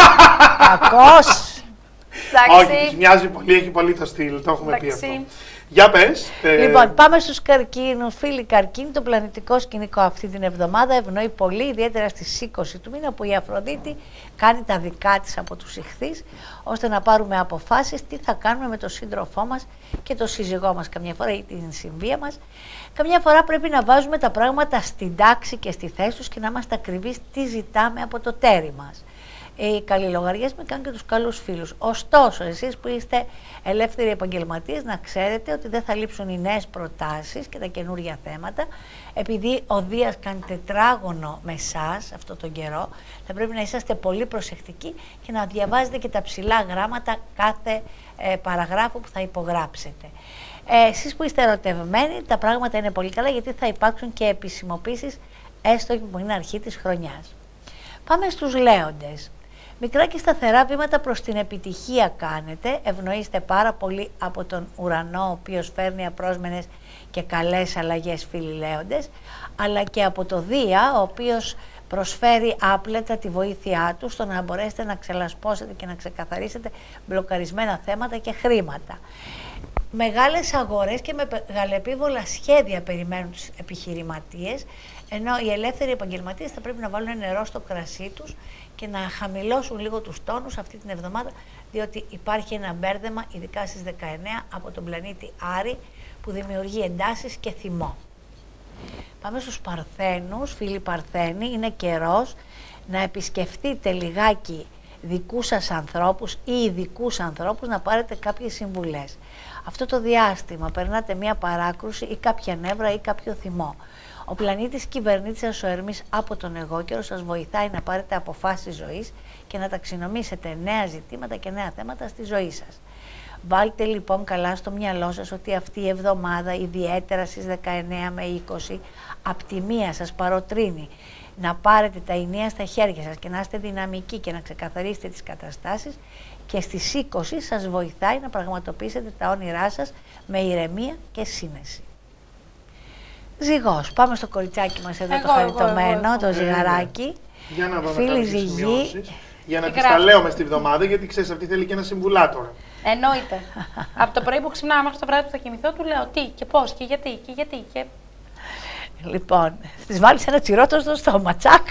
Κακός. Όχι, της μοιάζει πολύ, έχει πολύ το στυλ, το έχουμε πει αυτό. Για πες. Ε... Λοιπόν, πάμε στους καρκίνους. Φίλοι καρκίνοι, το πλανητικό σκηνικό αυτή την εβδομάδα ευνοεί πολύ, ιδιαίτερα στις είκοσι του μήνα που η Αφροδίτη κάνει τα δικά της από τους Ιχθύς, ώστε να πάρουμε αποφάσεις τι θα κάνουμε με τον σύντροφό μας και τον σύζυγό μας καμιά φορά ή την συμβία μας. Καμιά φορά πρέπει να βάζουμε τα πράγματα στην τάξη και στη θέση τους και να είμαστε ακριβείς τι ζητάμε από το τέρι μας. Οι καλοί λογαριασμοί κάνουν και τους καλούς φίλους. Ωστόσο, εσείς που είστε ελεύθεροι επαγγελματίες, να ξέρετε ότι δεν θα λείψουν οι νέες προτάσεις και τα καινούργια θέματα. Επειδή ο Δίας κάνει τετράγωνο με εσάς αυτόν τον καιρό, θα πρέπει να είσαστε πολύ προσεκτικοί και να διαβάζετε και τα ψηλά γράμματα κάθε ε, παραγράφου που θα υπογράψετε. Ε, εσείς που είστε ερωτευμένοι, τα πράγματα είναι πολύ καλά γιατί θα υπάρξουν και επισημοποίησεις έστω που είναι αρχή της χρονιάς. Πάμε στους Λέοντες. Μικρά και σταθερά βήματα προς την επιτυχία κάνετε, ευνοείστε πάρα πολύ από τον ουρανό, ο οποίος φέρνει απρόσμενες και καλές αλλαγές, φίλοι Λέοντες, αλλά και από το Δία, ο οποίος προσφέρει άπλετα τη βοήθειά του στο να μπορέσετε να ξελασπώσετε και να ξεκαθαρίσετε μπλοκαρισμένα θέματα και χρήματα. Μεγάλες αγορές και με μεγαλεπίβολα σχέδια περιμένουν τους επιχειρηματίες, ενώ οι ελεύθεροι επαγγελματίες θα πρέπει να βάλουν νερό στο κρασί τους και να χαμηλώσουν λίγο τους τόνους αυτή την εβδομάδα, διότι υπάρχει ένα μπέρδεμα, ειδικά στις δεκαεννέα, από τον πλανήτη Άρη, που δημιουργεί εντάσεις και θυμό. Πάμε στους Παρθένους, φίλοι Παρθένοι, είναι καιρός να επισκεφτείτε λιγάκι δικούς σας ανθρώπους ή ειδικούς ανθρώπους να πάρετε κάποιες συμβουλές. Αυτό το διάστημα περνάτε μία παράκρουση ή κάποια νεύρα ή κάποιο θυμό. Ο πλανήτης κυβερνήτης σας, ο Ερμής, από τον εγώκερο σας βοηθάει να πάρετε αποφάσεις ζωής και να ταξινομήσετε νέα ζητήματα και νέα θέματα στη ζωή σας. Βάλτε λοιπόν καλά στο μυαλό σας ότι αυτή η εβδομάδα, ιδιαίτερα στις δεκαεννέα με είκοσι, απ' τη μία σας παροτρύνει να πάρετε τα ενία στα χέρια σας και να είστε δυναμικοί και να ξεκαθαρίσετε τις καταστάσεις, και στις είκοσι σας βοηθάει να πραγματοποιήσετε τα όνειρά σας με ηρεμία και σύνεση. Ζυγός, πάμε στο κοριτσάκι μας εδώ, Εγώ, το χαριτωμένο, εγώ, εγώ. το ζυγαράκι. Για να δω Φίλη να κάνω τις Ζυγή. σημειώσεις, για να Τι τις τα γράφει. λέω μες τη βδομάδα, γιατί ξέρεις αυτή θέλει και ένα συμβουλάτορα. Εννοείται. Από το πρωί που ξυπνάω μέχρι το βράδυ που θα κοιμηθώ, του λέω τι και πώς και γιατί και γιατί. Και... Λοιπόν, τις βάλεις ένα τσιρότο στο στόμα, τσακ.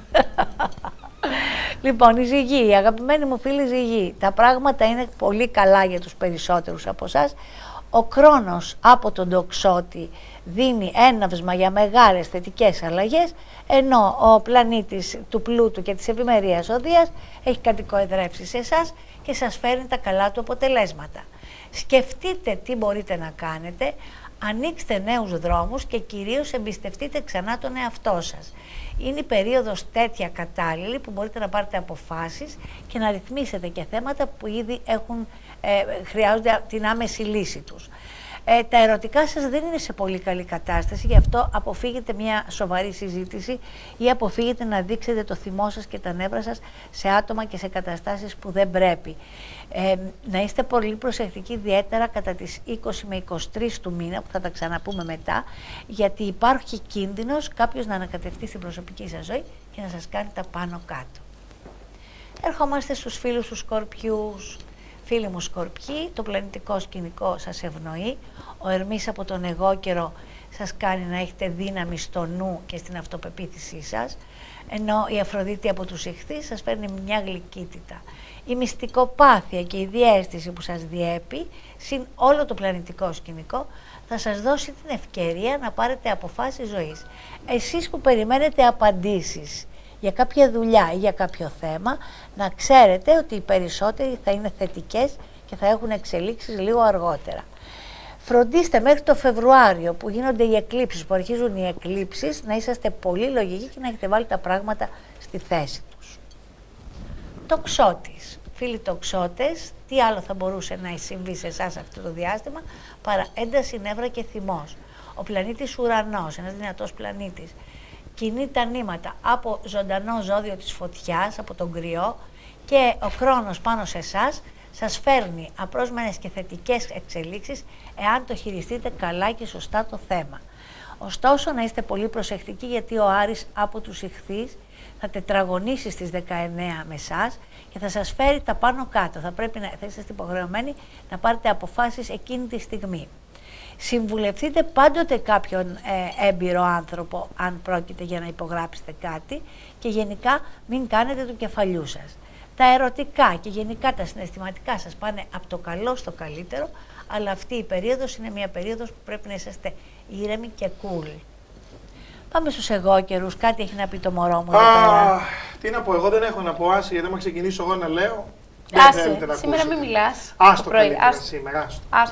Λοιπόν, η Ζυγή, η αγαπημένη μου φίλη Ζυγή, τα πράγματα είναι πολύ καλά για τους περισσότερους από εσάς. Ο Κρόνος από τον Τοξότη δίνει έναυσμα για μεγάλες θετικές αλλαγές, ενώ ο πλανήτης του πλούτου και της ευημερίας ο Δίας έχει κατοικοεδρεύσει σε εσάς και σας φέρνει τα καλά του αποτελέσματα. Σκεφτείτε τι μπορείτε να κάνετε, ανοίξτε νέους δρόμους και κυρίως εμπιστευτείτε ξανά τον εαυτό σας. Είναι η περίοδος τέτοια κατάλληλη που μπορείτε να πάρετε αποφάσεις και να ρυθμίσετε και θέματα που ήδη έχουν, ε, χρειάζονται την άμεση λύση τους. Ε, τα ερωτικά σας δεν είναι σε πολύ καλή κατάσταση, γι' αυτό αποφύγετε μια σοβαρή συζήτηση ή αποφύγετε να δείξετε το θυμό σας και τα νεύρα σας σε άτομα και σε καταστάσεις που δεν πρέπει. Ε, να είστε πολύ προσεκτικοί, ιδιαίτερα κατά τις είκοσι με είκοσι τρεις του μήνα, που θα τα ξαναπούμε μετά, γιατί υπάρχει κίνδυνος κάποιος να ανακατευτεί στην προσωπική σας ζωή και να σας κάνει τα πάνω κάτω. Ερχόμαστε στους φίλους του Σκορπιούς. Φίλοι μου Σκορπιοί, το πλανητικό σκηνικό σας ευνοεί, ο Ερμής από τον εγώκερο σας κάνει να έχετε δύναμη στο νου και στην αυτοπεποίθησή σας, ενώ η Αφροδίτη από τους Ιχθύς σας φέρνει μια γλυκύτητα. Η μυστικοπάθεια και η διαίσθηση που σας διέπει, συν όλο το πλανητικό σκηνικό, θα σας δώσει την ευκαιρία να πάρετε αποφάσεις ζωής. Εσείς που περιμένετε απαντήσεις για κάποια δουλειά ή για κάποιο θέμα, να ξέρετε ότι οι περισσότεροι θα είναι θετικές και θα έχουν εξελίξεις λίγο αργότερα. Φροντίστε μέχρι το Φεβρουάριο που γίνονται οι εκλήψεις, που αρχίζουν οι εκλήψεις, να είσαστε πολύ λογικοί και να έχετε βάλει τα πράγματα στη θέση τους. Τοξότης. Φίλοι τοξότες, τι άλλο θα μπορούσε να συμβεί σε εσάς αυτό το διάστημα παρά ένταση, νεύρα και θυμός. Ο πλανήτης Ουρανός, ένας δυνατός πλανήτης, κινεί τα νήματα από ζωντανό ζώδιο της φωτιάς, από τον κρυό, και ο χρόνος πάνω σε εσάς σας φέρνει απρόσμενες και θετικές εξελίξεις εάν το χειριστείτε καλά και σωστά το θέμα. Ωστόσο να είστε πολύ προσεκτικοί, γιατί ο Άρης από τους Ιχθύς θα τετραγωνίσει στις δεκαεννέα με εσάς και θα σας φέρει τα πάνω κάτω. Θα πρέπει να θα είστε υποχρεωμένοι να πάρετε αποφάσεις εκείνη τη στιγμή. Συμβουλευτείτε πάντοτε κάποιον ε, έμπειρο άνθρωπο αν πρόκειται για να υπογράψετε κάτι, και γενικά μην κάνετε του κεφαλιού σας. Τα ερωτικά και γενικά τα συναισθηματικά σας πάνε από το καλό στο καλύτερο, αλλά αυτή η περίοδος είναι μια περίοδος που πρέπει να είσαστε ήρεμοι και cool. Πάμε στους εγώκερους. Κάτι έχει να πει το μωρό μου εδώ πέρα. Τι να πω, εγώ δεν έχω να πω, άσε, γιατί άμα ξεκινήσω εγώ να λέω. Άσε, θέλετε να σήμερα ακούσετε. μην μιλάς. Άστο πρωί, καλύτερα άστο. σήμερα, άστο. Άστο.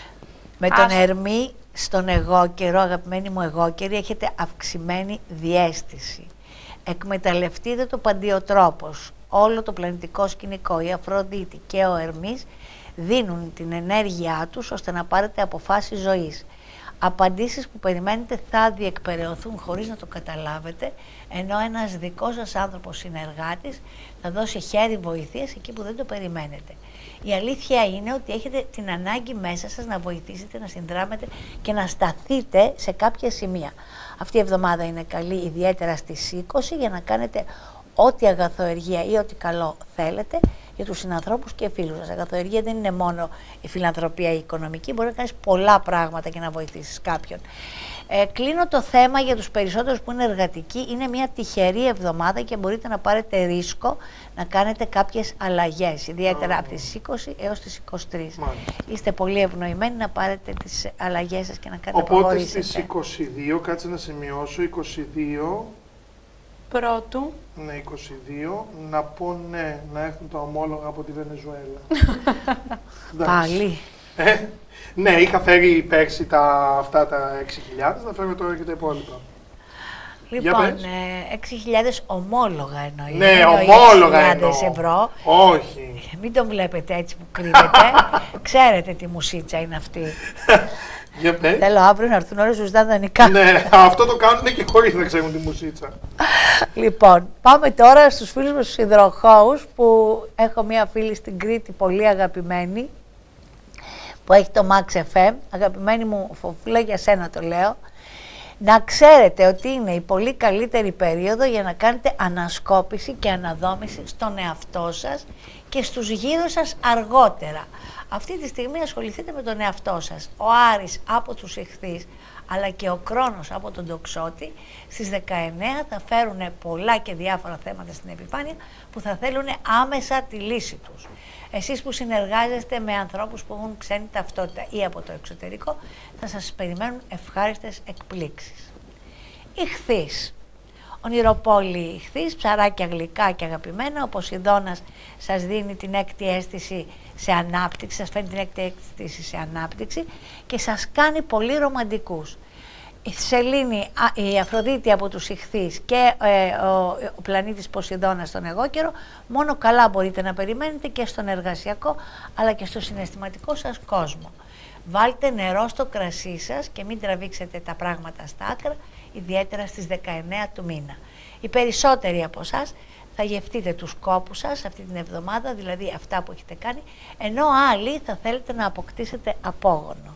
Με τον Άστο. Ερμή στον εγώκερο, αγαπημένοι μου εγώκεροι, έχετε αυξημένη διαίσθηση. Εκμεταλλευτείτε το παντιοτρόπος. Όλο το πλανητικό σκηνικό, η Αφροδίτη και ο Ερμής δίνουν την ενέργειά τους ώστε να πάρετε αποφάσεις ζωής. Απαντήσεις που περιμένετε θα διεκπεραιωθούν χωρίς να το καταλάβετε, ενώ ένας δικός σας άνθρωπος συνεργάτης θα δώσει χέρι βοηθείας εκεί που δεν το περιμένετε. Η αλήθεια είναι ότι έχετε την ανάγκη μέσα σας να βοηθήσετε, να συνδράμετε και να σταθείτε σε κάποια σημεία. Αυτή η εβδομάδα είναι καλή, ιδιαίτερα στις είκοσι, για να κάνετε ό,τι αγαθοεργία ή ό,τι καλό θέλετε για τους συνανθρώπους και φίλους σας. Αγαθοεργία δεν είναι μόνο η φιλανθρωπία, η οικονομική, μπορεί να κάνεις πολλά πράγματα και να βοηθήσεις κάποιον. Ε, κλείνω το θέμα για τους περισσότερους που είναι εργατικοί. Είναι μια τυχερή εβδομάδα και μπορείτε να πάρετε ρίσκο να κάνετε κάποιες αλλαγές, ιδιαίτερα mm. από τις είκοσι έως τις είκοσι τρεις. Μάλιστα. Είστε πολύ ευνοημένοι να πάρετε τις αλλαγές σας και να κάνετε. Οπότε στις είκοσι δύο, κάτσε να σημειώσω, είκοσι δύο Πρώτου. Ναι, είκοσι δύο. Να πω ναι, να έχουν τα ομόλογα από τη Βενεζουέλα. Πάλι. Ε, ναι, είχα φέρει πέρσι τα, αυτά τα έξι χιλιάδες, θα φέρω τώρα και τα υπόλοιπα. Λοιπόν, ε, έξι χιλιάδες ομόλογα εννοεί. Ναι, ομόλογα εννοώ. ευρώ. Όχι. Μην τον βλέπετε έτσι που κρύβεται. Ξέρετε τι μουσίτσα είναι αυτή. Για πες. Θέλω αύριο να έρθουν όλες τους δανεικά. Ναι, αυτό το κάνουν και χωρίς να ξέρουν τη μουσίτσα. Λοιπόν, πάμε τώρα στους φίλους μας τους υδροχόους, που έχω μία φίλη στην Κρήτη πολύ αγαπημένη, που έχει το Max εφ εμ. Αγαπημένη μου Φοφούλα, για σένα το λέω. Να ξέρετε ότι είναι η πολύ καλύτερη περίοδο για να κάνετε ανασκόπηση και αναδόμηση στον εαυτό σας και στους γύρω σας αργότερα. Αυτή τη στιγμή ασχοληθείτε με τον εαυτό σας. Ο Άρης από τους Ιχθύς, αλλά και ο Κρόνος από τον Τοξότη, στις δεκαεννέα θα φέρουν πολλά και διάφορα θέματα στην επιφάνεια που θα θέλουν άμεσα τη λύση τους. Εσείς που συνεργάζεστε με ανθρώπους που έχουν ξένη ταυτότητα ή από το εξωτερικό, θα σας περιμένουν ευχάριστες εκπλήξεις. Ιχθύς. Ονειροπόλη Ιχθύς, ψαράκια γλυκά και αγαπημένα. Ο Ποσειδώνας σας δίνει την έκτη αίσθηση σε ανάπτυξη, σας φέρνει την έκτη αίσθηση σε ανάπτυξη και σας κάνει πολύ ρομαντικούς. Η Σελήνη, η Αφροδίτη από τους Ιχθύς και ε, ο, ο πλανήτης Ποσειδώνας στον εγώκερο, μόνο καλά μπορείτε να περιμένετε και στον εργασιακό αλλά και στο συναισθηματικό σας κόσμο. Βάλτε νερό στο κρασί σας και μην τραβήξετε τα πράγματα στα άκρα, ιδιαίτερα στις δεκαεννέα του μήνα. Οι περισσότεροι από εσάς θα γευτείτε τους κόπους σας αυτή την εβδομάδα, δηλαδή αυτά που έχετε κάνει, ενώ άλλοι θα θέλετε να αποκτήσετε απόγονο.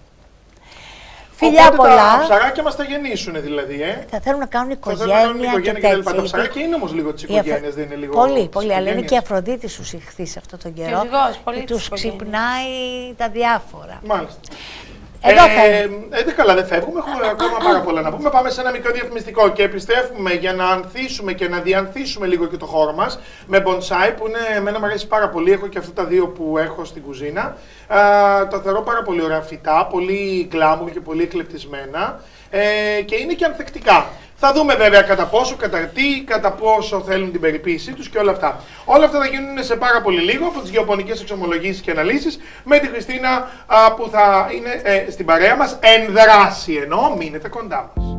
Φιλιά Οπότε πολλά. Τα ψαράκια μας θα γεννήσουν δηλαδή, ε. Θα θέλουν να κάνουν οικογένεια, θα θέλουν να κάνουν οικογένεια και και, τέτοια. τα ψαράκια είναι όμως λίγο της οικογένειας, δεν είναι λίγο. Πολύ, πολύ. Αλλά είναι και η Αφροδίτη στους Ιχθύς αυτόν τον καιρό. Ακριβώς, πολύ και της τους οικογένειας. ξυπνάει τα διάφορα. Μάλιστα. Εδώ θα ε, ε, δεν καλά, δεν φεύγουμε. Έχουμε ακόμα πάρα πολλά να πούμε. Πάμε σε ένα μικρό διαφημιστικό και επιστρέφουμε για να ανθίσουμε και να διανθίσουμε λίγο και το χώρο μας με bonsai, που είναι, εμένα μου αρέσει πάρα πολύ. Έχω και αυτά τα δύο που έχω στην κουζίνα. Ε, τα θεωρώ πάρα πολύ ωραία φυτά, πολύ glamour και πολύ εκλεπτισμένα. Ε, και είναι και ανθεκτικά. Θα δούμε βέβαια κατά πόσο, κατά τι, κατά πόσο θέλουν την περιποίησή τους και όλα αυτά. Όλα αυτά θα γίνουν σε πάρα πολύ λίγο από τις γεωπονικές εξομολογήσεις και αναλύσεις με τη Χριστίνα α, που θα είναι ε, στην παρέα μας εν δράση, ενώ μείνετε κοντά μας.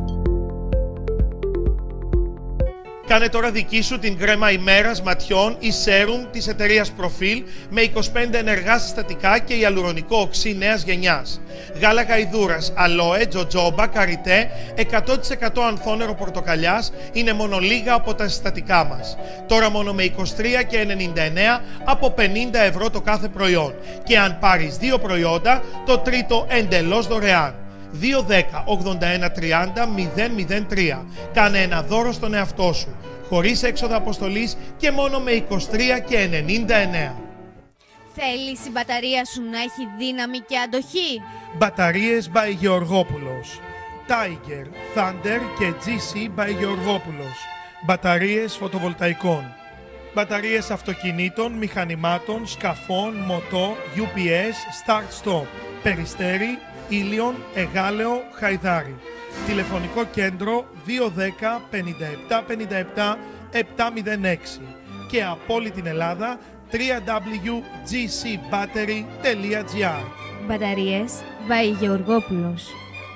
Κάνε τώρα δική σου την κρέμα ημέρας ματιών ή σέρουμ της εταιρείας Προφίλ με είκοσι πέντε ενεργά συστατικά και ιαλουρονικό οξύ νέας γενιάς. Γάλα γαϊδούρας, αλόε, τζοτζόμπα, καριτέ, εκατό τοις εκατό ανθόνερο πορτοκαλιάς είναι μόνο λίγα από τα συστατικά μας. Τώρα μόνο με είκοσι τρία και ενενήντα εννέα από πενήντα ευρώ το κάθε προϊόν. Και αν πάρεις δύο προϊόντα, το τρίτο εντελώς δωρεάν. δύο δέκα ογδόντα ένα τριάντα μηδέν μηδέν τρία. Κάνε ένα δώρο στον εαυτό σου, χωρίς έξοδα αποστολής και μόνο με είκοσι τρία και ενενήντα εννέα. Θέλεις η μπαταρία σου να έχει δύναμη και αντοχή? Μπαταρίες by Γεωργόπουλος. Tiger, Thunder και τζι σι by Γεωργόπουλος. Μπαταρίες φωτοβολταϊκών. Μπαταρίες αυτοκινήτων, μηχανημάτων, σκαφών, μοτό, γιου πι ες, Start-Stop. Περιστέρι, Ήλιον, Εγάλεο, Χαϊδάρι. Τηλεφωνικό κέντρο δύο δέκα πενήντα επτά πενήντα επτά επτακόσια έξι και από όλη την Ελλάδα double-u double-u double-u τελεία τζι σι battery τελεία τζι άρ. Μπαταρίες by Γεωργόπουλος.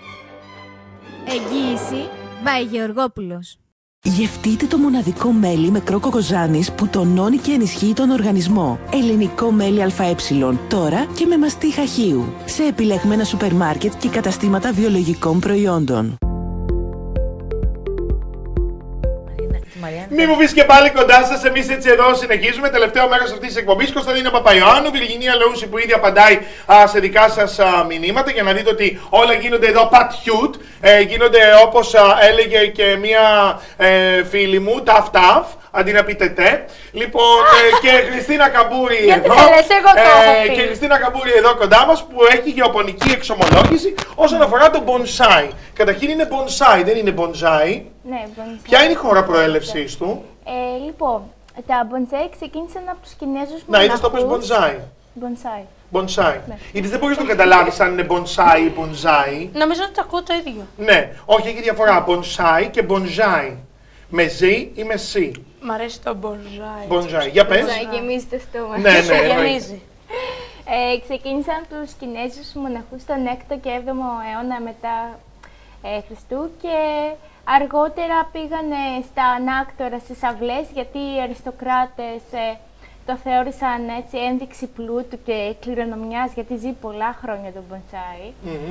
Εγγύηση by Γεωργόπουλος. Γευτείτε το μοναδικό μέλι με κρόκο κοζάνης που τονώνει και ενισχύει τον οργανισμό. Ελληνικό μέλι ΑΕ, τώρα και με μαστί χαχείου. Σε επιλεγμένα σούπερ μάρκετ και καταστήματα βιολογικών προϊόντων. Μη μου πεις και πάλι κοντά σας, εμείς έτσι εδώ συνεχίζουμε. Τελευταίο μέρος αυτής της εκπομπής, Κωνσταντίνα Παπαϊωάννου, Βιργινία Λεούση που ήδη απαντάει α, σε δικά σας α, μηνύματα για να δείτε ότι όλα γίνονται εδώ πατιούτ. Ε, γίνονται όπως α, έλεγε και μία ε, φίλη μου, ταφ ταφ, αντί να πείτε τε. Λοιπόν, ε, και Χριστίνα Καμπούρη εδώ. Ε, και Χριστίνα Καμπούρη εδώ κοντά μας που έχει γεωπονική εξομολόγηση όσον αφορά το bonsai. Καταρχήν είναι bonsai, δεν είναι bonsai. Ναι, bonsai. Ποια είναι η χώρα προέλευσης του? Ε, λοιπόν, τα bonsai ξεκίνησαν από τους Κινέζους Να, είδες το πες μοναχούς. bonsai. Bonsai. Bonsai. Ναι. Γιατί δεν μπορείς να το καταλάβεις αν είναι bonsai ή bonsai. Νομίζω ότι το ακούω το ίδιο. Ναι, όχι, έχει διαφορά. Bonsai και bonsai. Με ζή ή με σι? Μ' αρέσει το μπονζάι. Μπονζάι. Για πες. Μπονζάι γεμίζει το στόμα. Ναι, ναι, Γεμίζει. Ε, ξεκίνησαν τους Κινέζους μοναχούς τον έκτο και έβδομο αιώνα μετά ε, Χριστού και αργότερα πήγανε στα ανάκτορα, στις αυλές, γιατί οι αριστοκράτες ε, το θεώρησαν έτσι ένδειξη πλούτου και κληρονομιάς, γιατί ζει πολλά χρόνια το μπονζάι. Mm-hmm.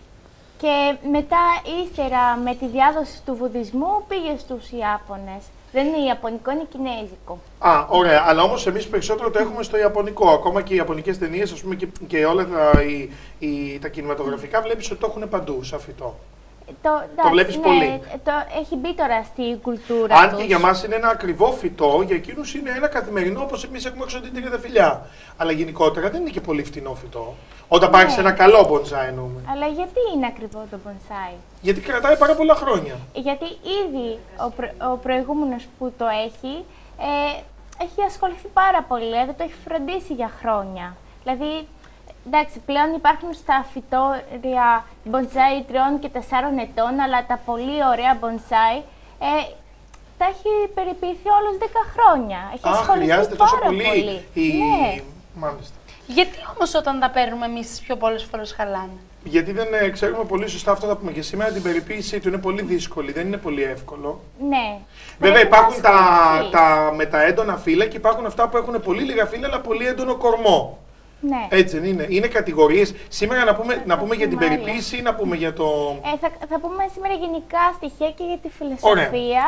Και μετά, ύστερα, με τη διάδοση του βουδισμού, πήγε στους Ιάπωνες. Δεν είναι Ιαπωνικό, είναι Κινέζικο. Α, ωραία. Αλλά όμως εμείς περισσότερο το έχουμε στο Ιαπωνικό. Ακόμα και οι Ιαπωνικές ταινίες, ας πούμε, και, και όλα τα, οι, οι, τα κινηματογραφικά, βλέπεις ότι το έχουν παντού, σαν φυτό. Το, το βλέπεις ναι, πολύ. Το έχει μπει τώρα στην κουλτούρα Αν τους. και για μας είναι ένα ακριβό φυτό, για εκείνους είναι ένα καθημερινό, όπως εμείς έχουμε εξωτήτρια για τα φιλιά. Αλλά γενικότερα δεν είναι και πολύ φτηνό φυτό. Όταν ναι. πάρεις ένα καλό μπονζάι εννοούμε. Αλλά γιατί είναι ακριβό το μπονζάι? Γιατί κρατάει πάρα πολλά χρόνια. Γιατί ήδη ο, προ, ο προηγούμενος που το έχει, ε, έχει ασχοληθεί πάρα πολύ, δηλαδή το έχει φροντίσει για χρόνια. Δηλαδή, εντάξει, πλέον υπάρχουν στα φυτόρια μπονζάι τριών και τεσσάρων ετών, αλλά τα πολύ ωραία μπονζάι ε, τα έχει περιποιηθεί όλους δέκα χρόνια. Έχει Α, ασχοληθεί χρειάζεται πάρα τόσο πολύ. πολύ. Η... Ναι. Μάλιστα. Γιατί όμως όταν τα παίρνουμε εμείς τις πιο πολλές φορές χαλάνε? Γιατί δεν ε, ξέρουμε πολύ σωστά, αυτό θα πούμε και σήμερα, την περιποίησή του είναι πολύ δύσκολη, δεν είναι πολύ εύκολο. Ναι. Βέβαια Πρέπει υπάρχουν να τα, ασχοληθείς. τα με τα έντονα φύλλα και υπάρχουν αυτά που έχουν πολύ λίγα φύλλα αλλά πολύ έντονο κορμό. Ναι. Έτσι δεν είναι. Είναι κατηγορίες. Σήμερα να πούμε, να πούμε για την Μάλιστα. περιποίηση ή να πούμε για το... Ε, θα, θα πούμε σήμερα γενικά στοιχεία και για τη φιλοσοφία,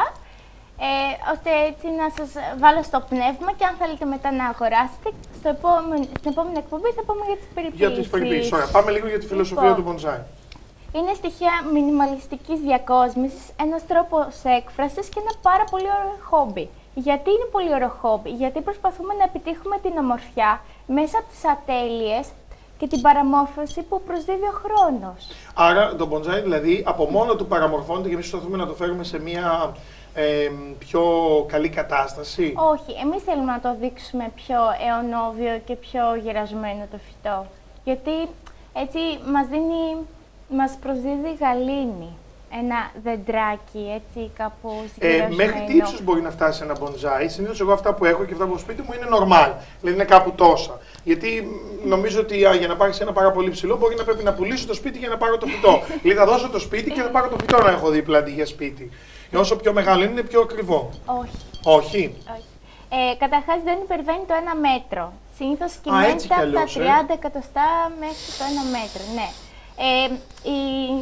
ε, ώστε έτσι να σας βάλω στο πνεύμα και αν θέλετε μετά να αγοράσετε, στο επόμενο, στην επόμενη εκπομπή θα πούμε για τις περιποίησεις. Για τις περιποίησεις. Ωραία. Πάμε λίγο για τη φιλοσοφία Λοιπόν, του μπονζάι. Είναι στοιχεία μινιμαλιστικής διακόσμησης, ένας τρόπος έκφρασης και ένα πάρα πολύ ωραίο χόμπι. Γιατί είναι πολύ ωραίο χόμπι? Γιατί προσπαθούμε να επιτύχουμε την ομορφιά μέσα από τις ατέλειες και την παραμόρφωση που προσδίδει ο χρόνος. Άρα το μπονζάι δηλαδή από μόνο του παραμορφώνεται και εμείς προσπαθούμε να το φέρουμε σε μια ε, πιο καλή κατάσταση. Όχι, εμείς θέλουμε να το δείξουμε πιο αιωνόβιο και πιο γερασμένο το φυτό. Γιατί έτσι μας δίνει, μας προσδίδει γαλήνη. Ένα δεντράκι, έτσι κάπως γερασμένο. Ε, μέχρι τι ύψος μπορεί να φτάσει ένα μπονζάι? Συνήθως εγώ αυτά που έχω και αυτά που έχω σπίτι μου είναι normal, δηλαδή είναι κάπου τόσα. Γιατί νομίζω ότι α, για να πάρεις ένα πάρα πολύ ψηλό μπορεί να πρέπει να πουλήσω το σπίτι για να πάρω το φυτό. Δηλαδή θα δώσω το σπίτι και θα πάρω το φυτό να έχω δίπλα αντί για σπίτι. Και όσο πιο μεγάλο είναι, είναι πιο ακριβό. Όχι. Όχι. Όχι. Ε, καταρχάς δεν υπερβαίνει το ένα μέτρο. Συνήθως έτσι κυμαίνεται κι από αλλιώς, τα ε. τριάντα εκατοστά μέχρι το ένα μέτρο. Ναι. Ε, η,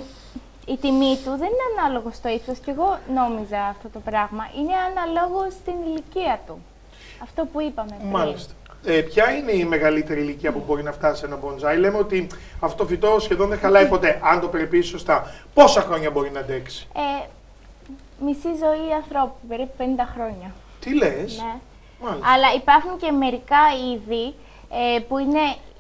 η τιμή του δεν είναι ανάλογο στο ύψος, και εγώ νόμιζα αυτό το πράγμα. Είναι αναλόγω στην ηλικία του. Αυτό που είπαμε πριν. Μάλιστα. Ε, ποια είναι η μεγαλύτερη ηλικία που μπορεί να φτάσει ένα μπονζάι? Λέμε ότι αυτό το φυτό σχεδόν δεν χαλάει ποτέ, αν το περιποιήσει σωστά. Πόσα χρόνια μπορεί να αντέξει? Ε, μισή ζωή ανθρώπου, περίπου πενήντα χρόνια. Τι λες? Ναι. Μάλιστα. Αλλά υπάρχουν και μερικά είδη ε, που είναι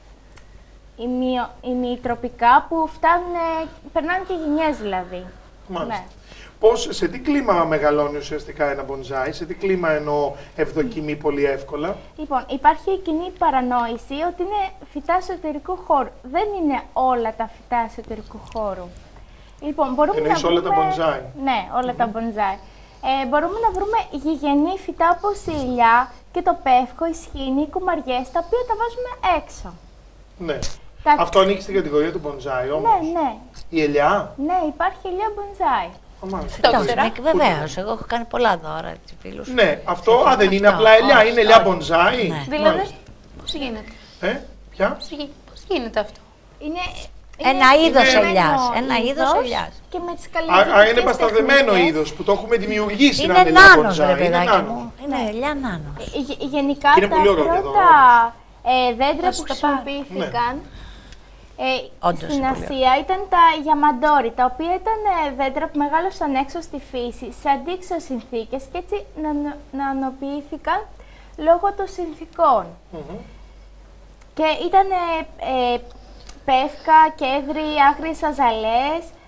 ημιο, ημιτροπικά που φτάνουν, ε, περνάνε και γενιές δηλαδή. Μάλιστα. Ναι. Πώς, σε τι κλίμα μεγαλώνει ουσιαστικά ένα μπονζάι, σε τι κλίμα εννοώ ευδοκιμεί πολύ εύκολα? Λοιπόν, υπάρχει η κοινή παρανόηση ότι είναι φυτά εσωτερικού χώρου. Δεν είναι όλα τα φυτά εσωτερικού χώρου. Λοιπόν, μπορούμε Εννοείς να όλα βρούμε... τα μπονζάι? Ναι, όλα mm-hmm. τα μπονζάι. Ε, μπορούμε να βρούμε γηγενή φυτά όπως η ηλιά και το πεύκο, η σχοινή, οι κουμαριές, τα οποία τα βάζουμε έξω. Ναι. Τα... Αυτό ανήκει στην κατηγορία του μπονζάι όμως? Ναι, ναι. Η ελιά? Ναι, υπάρχει ηλιά μπονζάι. Μάλιστα. Βεβαίως, εγώ έχω κάνει πολλά δώρα έτσι, φίλους. Ναι, αυτό α, αυτό, δεν είναι αυτό, απλά ελιά, όχι, είναι ελιά όχι. μπονζάι. Ναι. Δηλαδή, Μάλιστα. πώς γίνεται? Ε, ποια? Πώς γι- Πώς γίνεται αυτό? Είναι, Ένα είναι είδος συγκεκριμένο ελιάς, ένα είδος είδος ελιάς. Και με τις Άρα είναι καλλιεργητικές πασταδεμένο τεχνικές. είδος που το έχουμε δημιουργήσει να Είναι είναι ελιά νάνος, μπονζάι. ρε παιδάκι νάνος. μου. Είναι ελιά νάνος. Ε, γε- Γενικά Και είναι τα πολύ ωραίο και εδώ, πρώτα ε, δέντρα Θα που σου το πάρω. χρησιμοποιήθηκαν ε, Όντως, στην είναι πολύ Ασία ήταν τα γιαμαντόρι, τα οποία ήταν ε, δέντρα που μεγάλωσαν έξω στη φύση σε αντίξωες συνθήκες και έτσι να, να ανοποιήθηκαν λόγω των συνθήκων. Μμμ. Και ήταν ε, ε, πεύκα, κέδροι, άγριες αζαλές,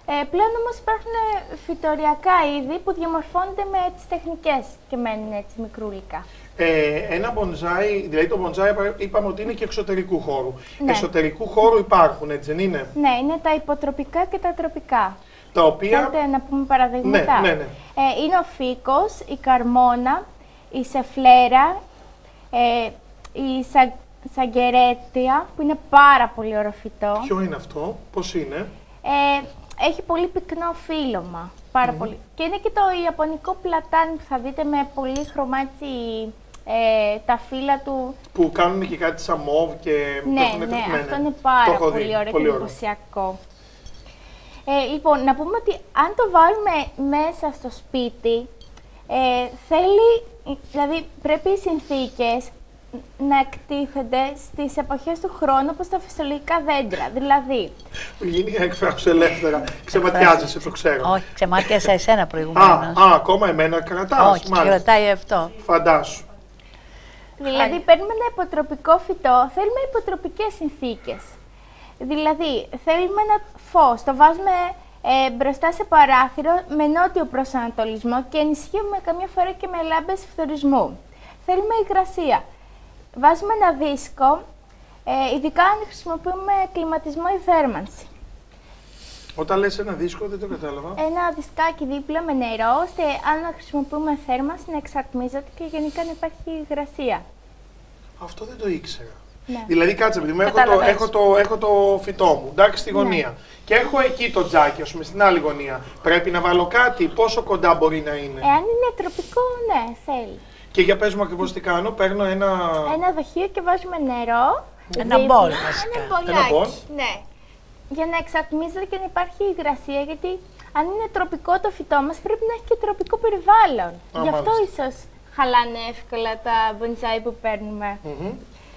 Ε, πλέον όμως υπάρχουν φυτοριακά είδη που διαμορφώνονται με τις τεχνικές και μένουν έτσι μικρούλικα. Ε, ένα μπονζάι, δηλαδή το μπονζάι είπαμε ότι είναι και εξωτερικού χώρου. Ναι. Εσωτερικού χώρου υπάρχουν, έτσι δεν είναι? Ναι, είναι τα υποτροπικά και τα τροπικά. Τα οποία... Θέλετε να πούμε παραδείγματα? Ναι, ναι, ναι. Ε, είναι ο φοίκος, η καρμόνα, η σεφλέρα, ε, η σα, σαγκερέτια, που είναι πάρα πολύ ωραίο φυτό. Ποιο είναι αυτό, πώς είναι? Ε, έχει πολύ πυκνό φύλλωμα, πάρα mm. πολύ. Και είναι και το ιαπωνικό πλατάνι που θα δείτε με πολύ χρωμάτσι, ε, τα φύλλα του. Που κάνουν και κάτι σαν μόβ και... Ναι, το ναι, ναι, αυτό ναι. είναι πάρα πολύ, πολύ ωραίο πολύ και ωραίο. εντυπωσιακό. Ε, λοιπόν, να πούμε ότι αν το βάλουμε μέσα στο σπίτι, ε, θέλει, δηλαδή πρέπει οι συνθήκες να εκτίθενται στις εποχές του χρόνου όπως τα φυσιολογικά δέντρα. Δηλαδή... Γίνει εκφράσου ελεύθερα. Ξεματιάζεσαι, το ξέρω. Όχι, ξεμάτιασα εσένα προηγουμένως. Α, α, ακόμα εμένα κρατάς. Όχι, κρατάει αυτό. Φαντάσου. Δηλαδή, παίρνουμε ένα υποτροπικό φυτό, θέλουμε υποτροπικές συνθήκες. Δηλαδή, θέλουμε ένα φως, το βάζουμε ε, μπροστά σε παράθυρο με νότιο προσανατολισμό και ενισχύουμε καμιά φορά και με λάμπες φθορισμού. Θέλουμε υγρασία. Βάζουμε ένα δίσκο, ε, ειδικά αν χρησιμοποιούμε κλιματισμό ή θέρμανση. Όταν λες ένα δίσκο, δεν το κατάλαβα. Ένα δισκάκι δίπλα με νερό, ώστε αν χρησιμοποιούμε θέρμανση να εξατμίζεται και γενικά να υπάρχει υγρασία. Αυτό δεν το ήξερα. Ναι. Δηλαδή, κάτσε, επειδή έχω το, έχω, το, έχω το φυτό μου, εντάξει, στη γωνία. Ναι. Και έχω εκεί το τζάκι, ας πούμε, στην άλλη γωνία. Πρέπει να βάλω κάτι, πόσο κοντά μπορεί να είναι? Εάν είναι τροπικό, ναι, θέλει. Και για πες μου ακριβώς τι κάνω, παίρνω ένα... Ένα δοχείο και βάζουμε νερό. Ένα μπολ, βασικά. Ένα μπολάκι, ναι. Για να εξατμίζεται και να υπάρχει υγρασία, γιατί αν είναι τροπικό το φυτό μας, πρέπει να έχει και τροπικό περιβάλλον. Α, Γι' αυτό μάλιστα. ίσως χαλάνε εύκολα τα μπονζάι που παίρνουμε. Mm-hmm.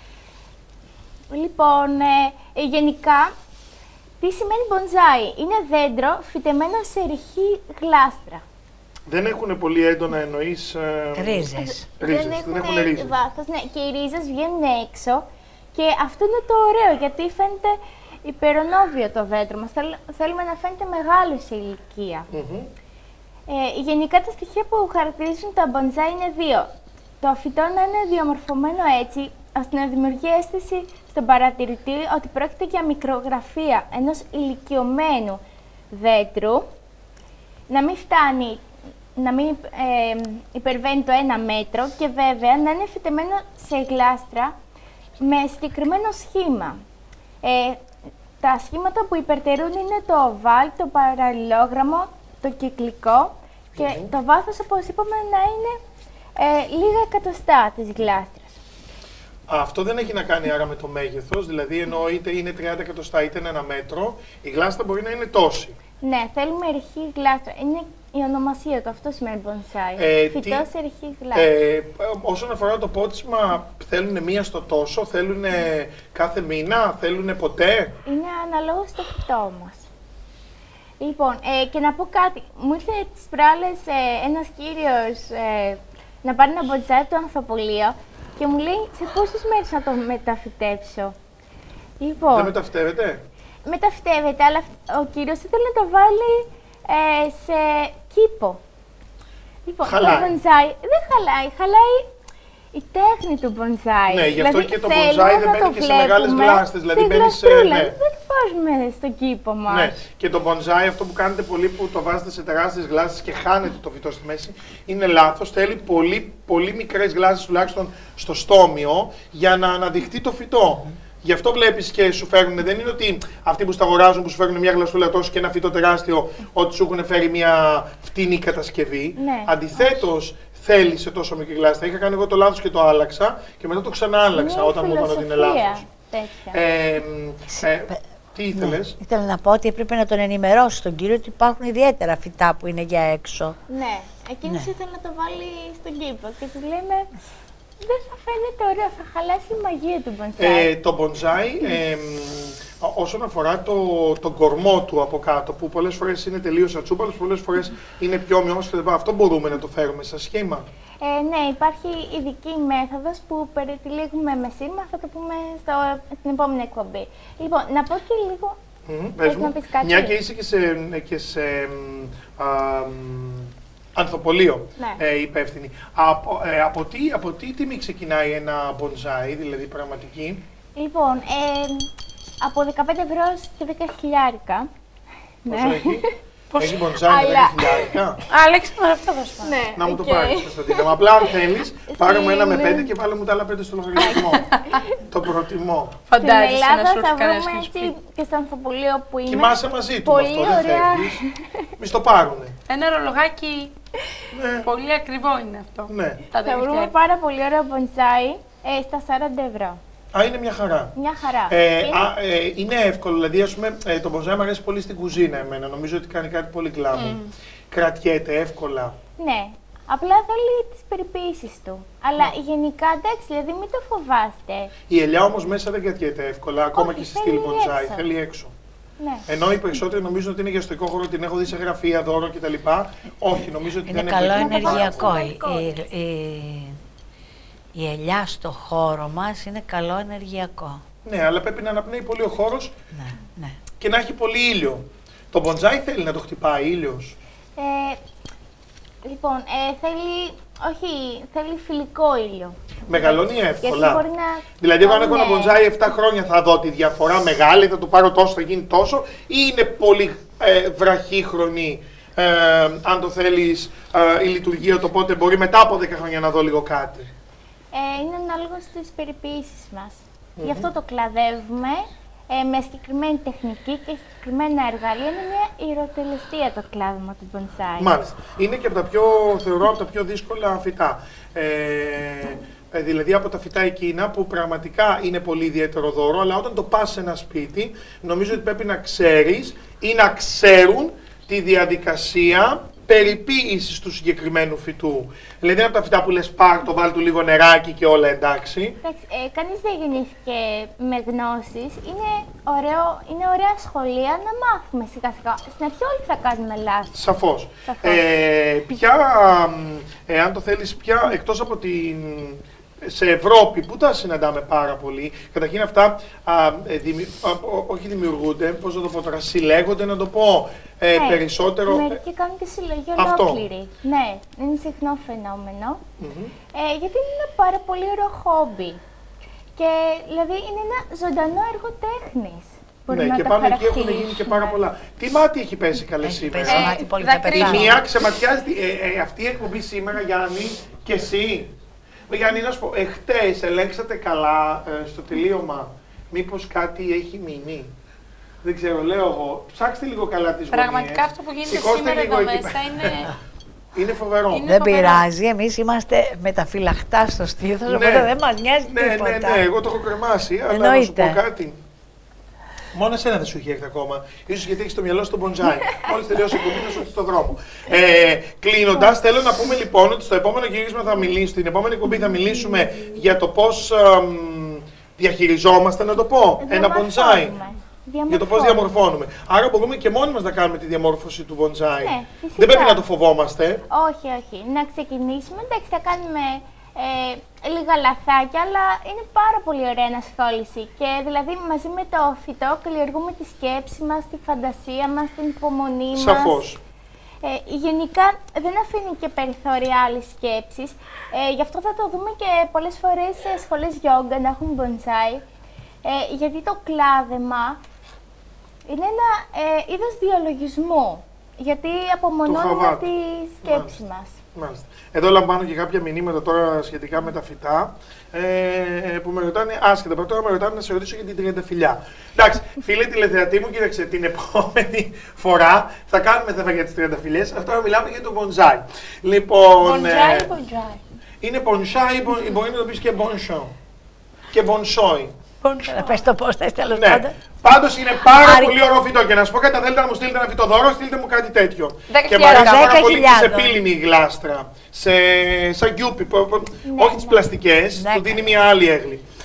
Λοιπόν, ε, γενικά, τι σημαίνει μπονζάι? Είναι δέντρο φυτεμένο σε ρηχή γλάστρα. Δεν έχουν πολύ έντονα, εννοείς... Ε, ρίζες. ρίζες. Δεν έχουν, δεν έχουν ρίζες. βάθος, ναι. Και οι ρίζες βγαίνουν έξω και αυτό είναι το ωραίο, γιατί φαίνεται υπερονόβιο το δέντρο μας. Θέλουμε να φαίνεται μεγάλο σε ηλικία. Mm-hmm. Ε, γενικά τα στοιχεία που χαρακτηρίζουν τα μπονζάι είναι δύο. Το φυτό να είναι διαμορφωμένο έτσι, ώστε να δημιουργεί αίσθηση στον παρατηρητή ότι πρόκειται για μικρογραφία ενός ηλικιωμένου δέντρου, να μην φτάνει, να μην ε, υπερβαίνει το ένα μέτρο και βέβαια να είναι φυτεμένο σε γλάστρα με συγκεκριμένο σχήμα. Ε, τα σχήματα που υπερτερούν είναι το οβάλ, το παραλληλόγραμμο, το κυκλικό και mm-hmm. το βάθος, όπως είπαμε, να είναι ε, λίγα εκατοστά της γλάστρας. Αυτό δεν έχει να κάνει άρα με το μέγεθος, δηλαδή ενώ είτε είναι τριάντα εκατοστά είτε είναι ένα μέτρο, η γλάστρα μπορεί να είναι τόση. Ναι, θέλουμε ρηχή γλάστρα. Είναι η ονομασία του, αυτό σημαίνει bonsai. Ε, Φυτό τι, σε ρηχή γλάστρα. Ε, όσον αφορά το πότισμα, θέλουν μία στο τόσο, θέλουν κάθε μήνα, θέλουν ποτέ? Είναι αναλόγως στο φυτό μας. Λοιπόν, ε, και να πω κάτι. Μου ήρθε τις προάλλες ε, ένας κύριος ε, να πάρει ένα bonsai από το Ανθοπολείο και μου λέει σε πόσες μέρες να το μεταφυτέψω. Λοιπόν, δεν μεταφυτεύεται? Μεταφυτεύεται, αλλά ο κύριος ήθελε να το βάλει ε, σε κήπο. Λοιπόν, χαλάει. Το bonsai δεν χαλάει, χαλάει η τέχνη του bonsai. Ναι, γι' αυτό δηλαδή, και το bonsai δεν μπαίνει και σε μεγάλες γλάστες. Δηλαδή μπαίνει σε. Ναι. Δεν το βάζουμε στον κήπο μας. Ναι, και το bonsai, αυτό που κάνετε πολύ που το βάζετε σε τεράστιες γλάστες και χάνετε το φυτό στη μέση, είναι λάθος. Θέλει πολύ, πολύ μικρές γλάστες τουλάχιστον στο στόμιο για να αναδειχτεί το φυτό. Γι' αυτό βλέπεις και σου φέρνουν, δεν είναι ότι αυτοί που στα αγοράζουν, που σου φέρνουν μια γλαστούλα τόσο και ένα φυτό τεράστιο, ότι σου έχουν φέρει μια φτηνή κατασκευή. Ναι. Αντιθέτως, θέλει σε τόσο μικρή γλάστρα. Είχα κάνει εγώ το λάθος και το άλλαξα και μετά το ξανά άλλαξα όταν μου είπαν ότι είναι λάθος. Ε, ε, τι ήθελες? Ναι, ήθελα να πω ότι έπρεπε να τον ενημερώσει τον κύριο ότι υπάρχουν ιδιαίτερα φυτά που είναι για έξω. Ναι, εκείνος ναι. ήθελε να το βάλει στον κήπο και του λέμε δεν θα φαίνεται ωραίο, θα χαλάσει η μαγεία του bonsai. Ε, το bonsai, ε, όσον αφορά το, τον κορμό του από κάτω, που πολλές φορές είναι τελείως ατσούπαλος, πολλές φορές είναι πιο ομοιόμορφος κλπ. Αυτό μπορούμε να το φέρουμε σαν σχήμα? Ε, ναι, υπάρχει ειδική μέθοδος που περιτυλίγουμε με σήμα, θα το πούμε στο, στην επόμενη εκπομπή. Λοιπόν, να πω και λίγο Mm, Θες να πεις κάτι? Μια και είσαι και σε, και σε α, ανθοπολείο Ναι. ε, υπεύθυνη. Από, ε, από, τι, από τι τιμή ξεκινάει ένα μπονζάι, δηλαδή πραγματική? Λοιπόν, ε, από δεκαπέντε ευρώ και δέκα χιλιάρικα. Πόσο Ναι. έχει? Έχει μπονζάι με Αλλά- δέκα χιλιάρικα. Αλέξανδρο, αυτό θα σου πω. Ναι, Να μου το οκ. πάρεις, Κωνσταντίνα. Απλά αν θέλεις, πάρε μου ένα με Στην- πέντε και βάλε μου τα άλλα πέντε στο λογαριασμό. Το προτιμώ. Στην Φαντάζεσαι να Ελλάδα σου έρθει θα κανένας βρούμε και να σου έτσι πει. και στο ανθοπολείο που είναι. Κοιμάσαι μαζί του με πολύ αυτό, δεν ωραία. φεύγεις. Μη στο πάρουνε. Ένα ρολογάκι Ναι, πολύ ακριβό είναι αυτό. ναι. Τα Θα βρούμε δελτία. πάρα πολύ ωραίο μπονζάι ε, στα σαράντα ευρώ. Α, είναι μια χαρά. Μια χαρά. Ε, Είναι- α, ε, είναι εύκολο, δηλαδή ας πούμε, ε, το μπονζάι μου αρέσει πολύ στην κουζίνα εμένα, νομίζω ότι κάνει κάτι πολύ γκλάμο. Κρατιέται εύκολα. Ναι. Απλά θέλει τις περιποίησεις του. Αλλά γενικά εντάξει, δηλαδή μην το φοβάστε. Η ελιά όμως μέσα δεν κρατιέται εύκολα, ακόμα Όχι, και στη θέλει στήλη μπονζάι, έξω. θέλει έξω. Ναι. Ενώ οι περισσότεροι νομίζουν ότι είναι για στοικό χώρο, την έχω δει σε γραφεία, δώρο κτλ. Όχι, νομίζω ότι Είναι δεν καλό είναι. ενεργειακό. πάρα Η, πολύ η, η- η ελιά στο χώρο μας είναι καλό ενεργειακό. Ναι, αλλά πρέπει να αναπνέει πολύ ο χώρος Ναι, ναι. και να έχει πολύ ήλιο. Το μπονζάι θέλει να το χτυπάει ήλιος. Ε, λοιπόν, ε, θέλει, όχι, θέλει φιλικό ήλιο. Μεγαλώνει Γιατί εύκολα. μπορεί να... Δηλαδή, εγώ αν έχω Ναι. ένα μπονζάι επτά χρόνια θα δω τη διαφορά μεγάλη, θα του πάρω τόσο, θα γίνει τόσο, ή είναι πολύ ε, βραχύχρονη, ε, αν το θέλεις, ε, η λειτουργία του, οπότε μπορεί μετά από δέκα χρόνια να δω λίγο κάτι. Ε, είναι ανάλογο στις περιποίησεις μας. Γι' αυτό το κλαδεύουμε ε, με συγκεκριμένη τεχνική και συγκεκριμένα εργαλεία. Είναι μια ιεροτελεστία το κλάδεμα του μπονσάι. Μάλιστα. Είναι και από τα πιο, θεωρώ, από τα πιο δύσκολα φυτά. Ε, ε, δηλαδή από τα φυτά εκείνα που πραγματικά είναι πολύ ιδιαίτερο δώρο, αλλά όταν το πας σε ένα σπίτι, νομίζω ότι πρέπει να ξέρεις ή να ξέρουν τη διαδικασία περιποίησης του συγκεκριμένου φυτού. Δηλαδή είναι από τα φυτά που λες πάρ' το, βάλ' του λίγο νεράκι και όλα εντάξει. Εντάξει, ε, κανείς δεν γεννήθηκε με γνώσεις. Είναι, ωραίο, είναι ωραία σχολεία να μάθουμε σιγά σιγά. Στην αρχή όλοι θα κάνουμε λάθη. Σαφώς. Σαφώς. Ε, ποια, ε, αν το θέλεις, ποια, εκτός από την... σε Ευρώπη, που τα συναντάμε πάρα πολύ, καταρχήν αυτά α, ε, δημι, α, ό, όχι δημιουργούνται, πώς να το πω τώρα, συλλέγονται να το πω ε, Ναι, περισσότερο. Μερικοί κάνουν και συλλογή Αυτό. ολόκληρη. Ναι, είναι συχνό φαινόμενο. Μμμ. Ε, γιατί είναι ένα πάρα πολύ ωραίο χόμπι. Και δηλαδή είναι ένα ζωντανό έργο τέχνης. Ναι, και πάνω εκεί έχουν γίνει και πάρα πολλά. Τι μάτι έχει πέσει καλέ Έχει σήμερα. πέσει Ε, μάτι πολύ δακρύζω. Η πετάω. μία ξεματιάζει τη- ε, ε, αυτή η εκπομπή σήμερα, Γιάννη, και εσύ. Ε, Γιάννη, να σου πω, εχθές ελέγξατε καλά ε, στο τελείωμα μήπως κάτι έχει μείνει. Δεν ξέρω, λέω εγώ. Ψάξτε λίγο καλά τις γωνίες. Πραγματικά αυτό που γίνεται Σηκώστε σήμερα λίγο εδώ εκεί μέσα πέρα. είναι. Είναι φοβερό. Είναι- Δεν φοβερό. πειράζει, εμείς είμαστε με τα φυλαχτά στο στήθος, Ναι. οπότε δεν μας νοιάζει Ναι, τίποτα. ναι, ναι, εγώ το έχω κρεμάσει, αλλά να σου Εννοείται. πω κάτι. Μόνο εσένα δεν σου έχει έρθει ακόμα. Ίσως γιατί έχει το μυαλό σου τον μπονζάι. Μόλις τελειώσει η εκπομπή θα σου έρθει στον δρόμο. Ε, Κλείνοντας, θέλω να πούμε λοιπόν ότι στο επόμενο γύρισμα θα μιλήσουμε, στην επόμενη εκπομπή θα μιλήσουμε για το πώς εμ, διαχειριζόμαστε, να το πω, ένα μπονζάι. Για το πώς διαμορφώνουμε. Άρα μπορούμε και μόνοι μας να κάνουμε τη διαμόρφωση του μπονζάι. Ναι, φυσικά. Δεν πρέπει να το φοβόμαστε. Όχι, όχι. Να ξεκινήσουμε. Εντάξει, θα κάνουμε ε, λίγα λαθάκια, αλλά είναι πάρα πολύ ωραία ενασχόληση. Και δηλαδή μαζί με το φυτό καλλιεργούμε τη σκέψη μας, τη φαντασία μας, την υπομονή μας. Σαφώς. Ε, γενικά δεν αφήνει και περιθώρια άλλης σκέψης. Ε, γι' αυτό θα το δούμε και πολλές φορές σε σχολές γιόγκα να έχουν μπονσάι. Ε, γιατί το κλάδεμα είναι ένα ε, είδος διαλογισμού. Γιατί απομονώνουμε χαβάτ. τη σκέψη Μάλιστα. μας. Μάλιστα. Εδώ λαμβάνω και κάποια μηνύματα τώρα σχετικά με τα φυτά ε, που με ρωτάνε άσχετα. Πρώτα τώρα με ρωτάνε να σε ρωτήσω για την τριανταφυλλιά. Εντάξει, φίλε τηλεθεατή μου, κοίταξε, την επόμενη φορά θα κάνουμε θέμα για τις τριανταφυλλιές. Αυτό να μιλάμε για το μπονζάι. Λοιπόν, Μποντζάι ε, ή μποντζάι. είναι μπονζάι, μπο- μπορεί να το πεις και μπονσό. Και μπονσόι. Να πες το πώς θες, τέλος Ναι. πάντων. Πάντως είναι πάρα Άρη- πολύ ωραίο φυτό. Και να σου πω κάτι, αν θέλετε να μου στείλετε ένα φυτό δώρο, στείλτε μου κάτι τέτοιο. Δέκα Και μου χιλιάδες. αρέσει πάρα Δέκα πολύ και σε χιλιάδες. πύληνη γλάστρα. Σε, σαν γκιούπι. πο- πο- Ναι, όχι τις ναι. πλαστικές, Ναι, του δίνει καλά. μια άλλη έγλη.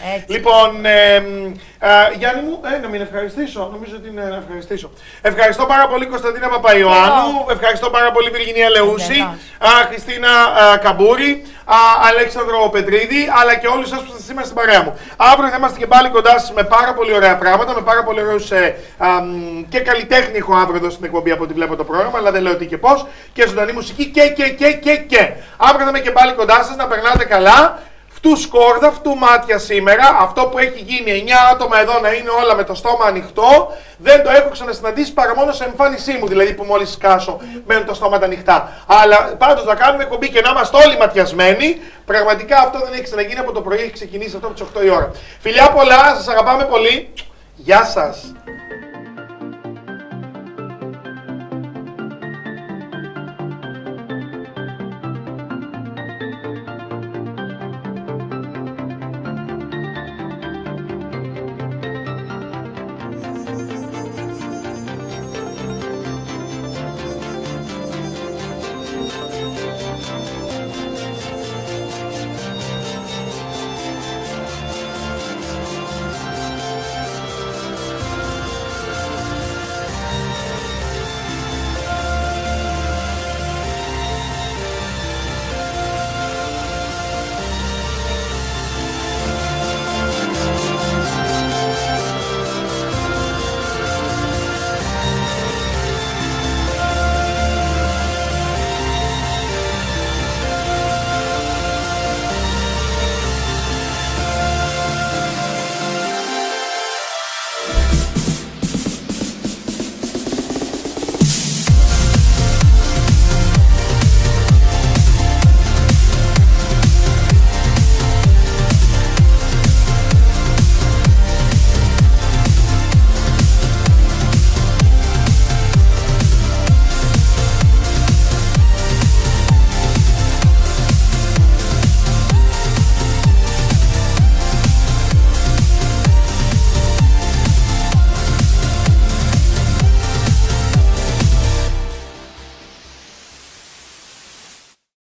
Έτσι. Λοιπόν, ε, ε, Γιάννη μου, ε, να μην ευχαριστήσω. Νομίζω ότι είναι να ευχαριστήσω. Ευχαριστώ πάρα πολύ Κωνσταντίνα Παπαϊωάννου. Ευχαριστώ πάρα πολύ Βυργινία Λεούση, α, Χριστίνα α, Καμπούρη, α, Αλέξανδρο Πετρίδη, αλλά και όλους σας που είστε σήμερα στην παρέα μου. Αύριο θα είμαστε και πάλι κοντά σας με πάρα πολύ ωραία πράγματα, με πάρα πολύ ωραίους ε, α, και καλλιτέχνη έχω αύριο εδώ στην εκπομπή από ό,τι βλέπω το πρόγραμμα, αλλά δεν λέω τι και πώς, και ζωντανή μουσική και και και και και. Αύριο θα είμαι και πάλι κοντά σας, να περνάτε καλά. Φτού σκόρδα, φτού μάτια σήμερα. Αυτό που έχει γίνει εννιά άτομα εδώ να είναι όλα με το στόμα ανοιχτό, δεν το έχω ξανασυναντήσει παρά μόνο σε εμφάνισή μου. Δηλαδή που μόλις σκάσω μένουν τα στόματα ανοιχτά. Αλλά πάντως να κάνουμε εκπομπή και να είμαστε όλοι ματιασμένοι. Πραγματικά αυτό δεν έχει ξαναγίνει από το πρωί, έχει ξεκινήσει αυτό από τις οκτώ η ώρα. Φιλιά πολλά, σας αγαπάμε πολύ. Γεια σας.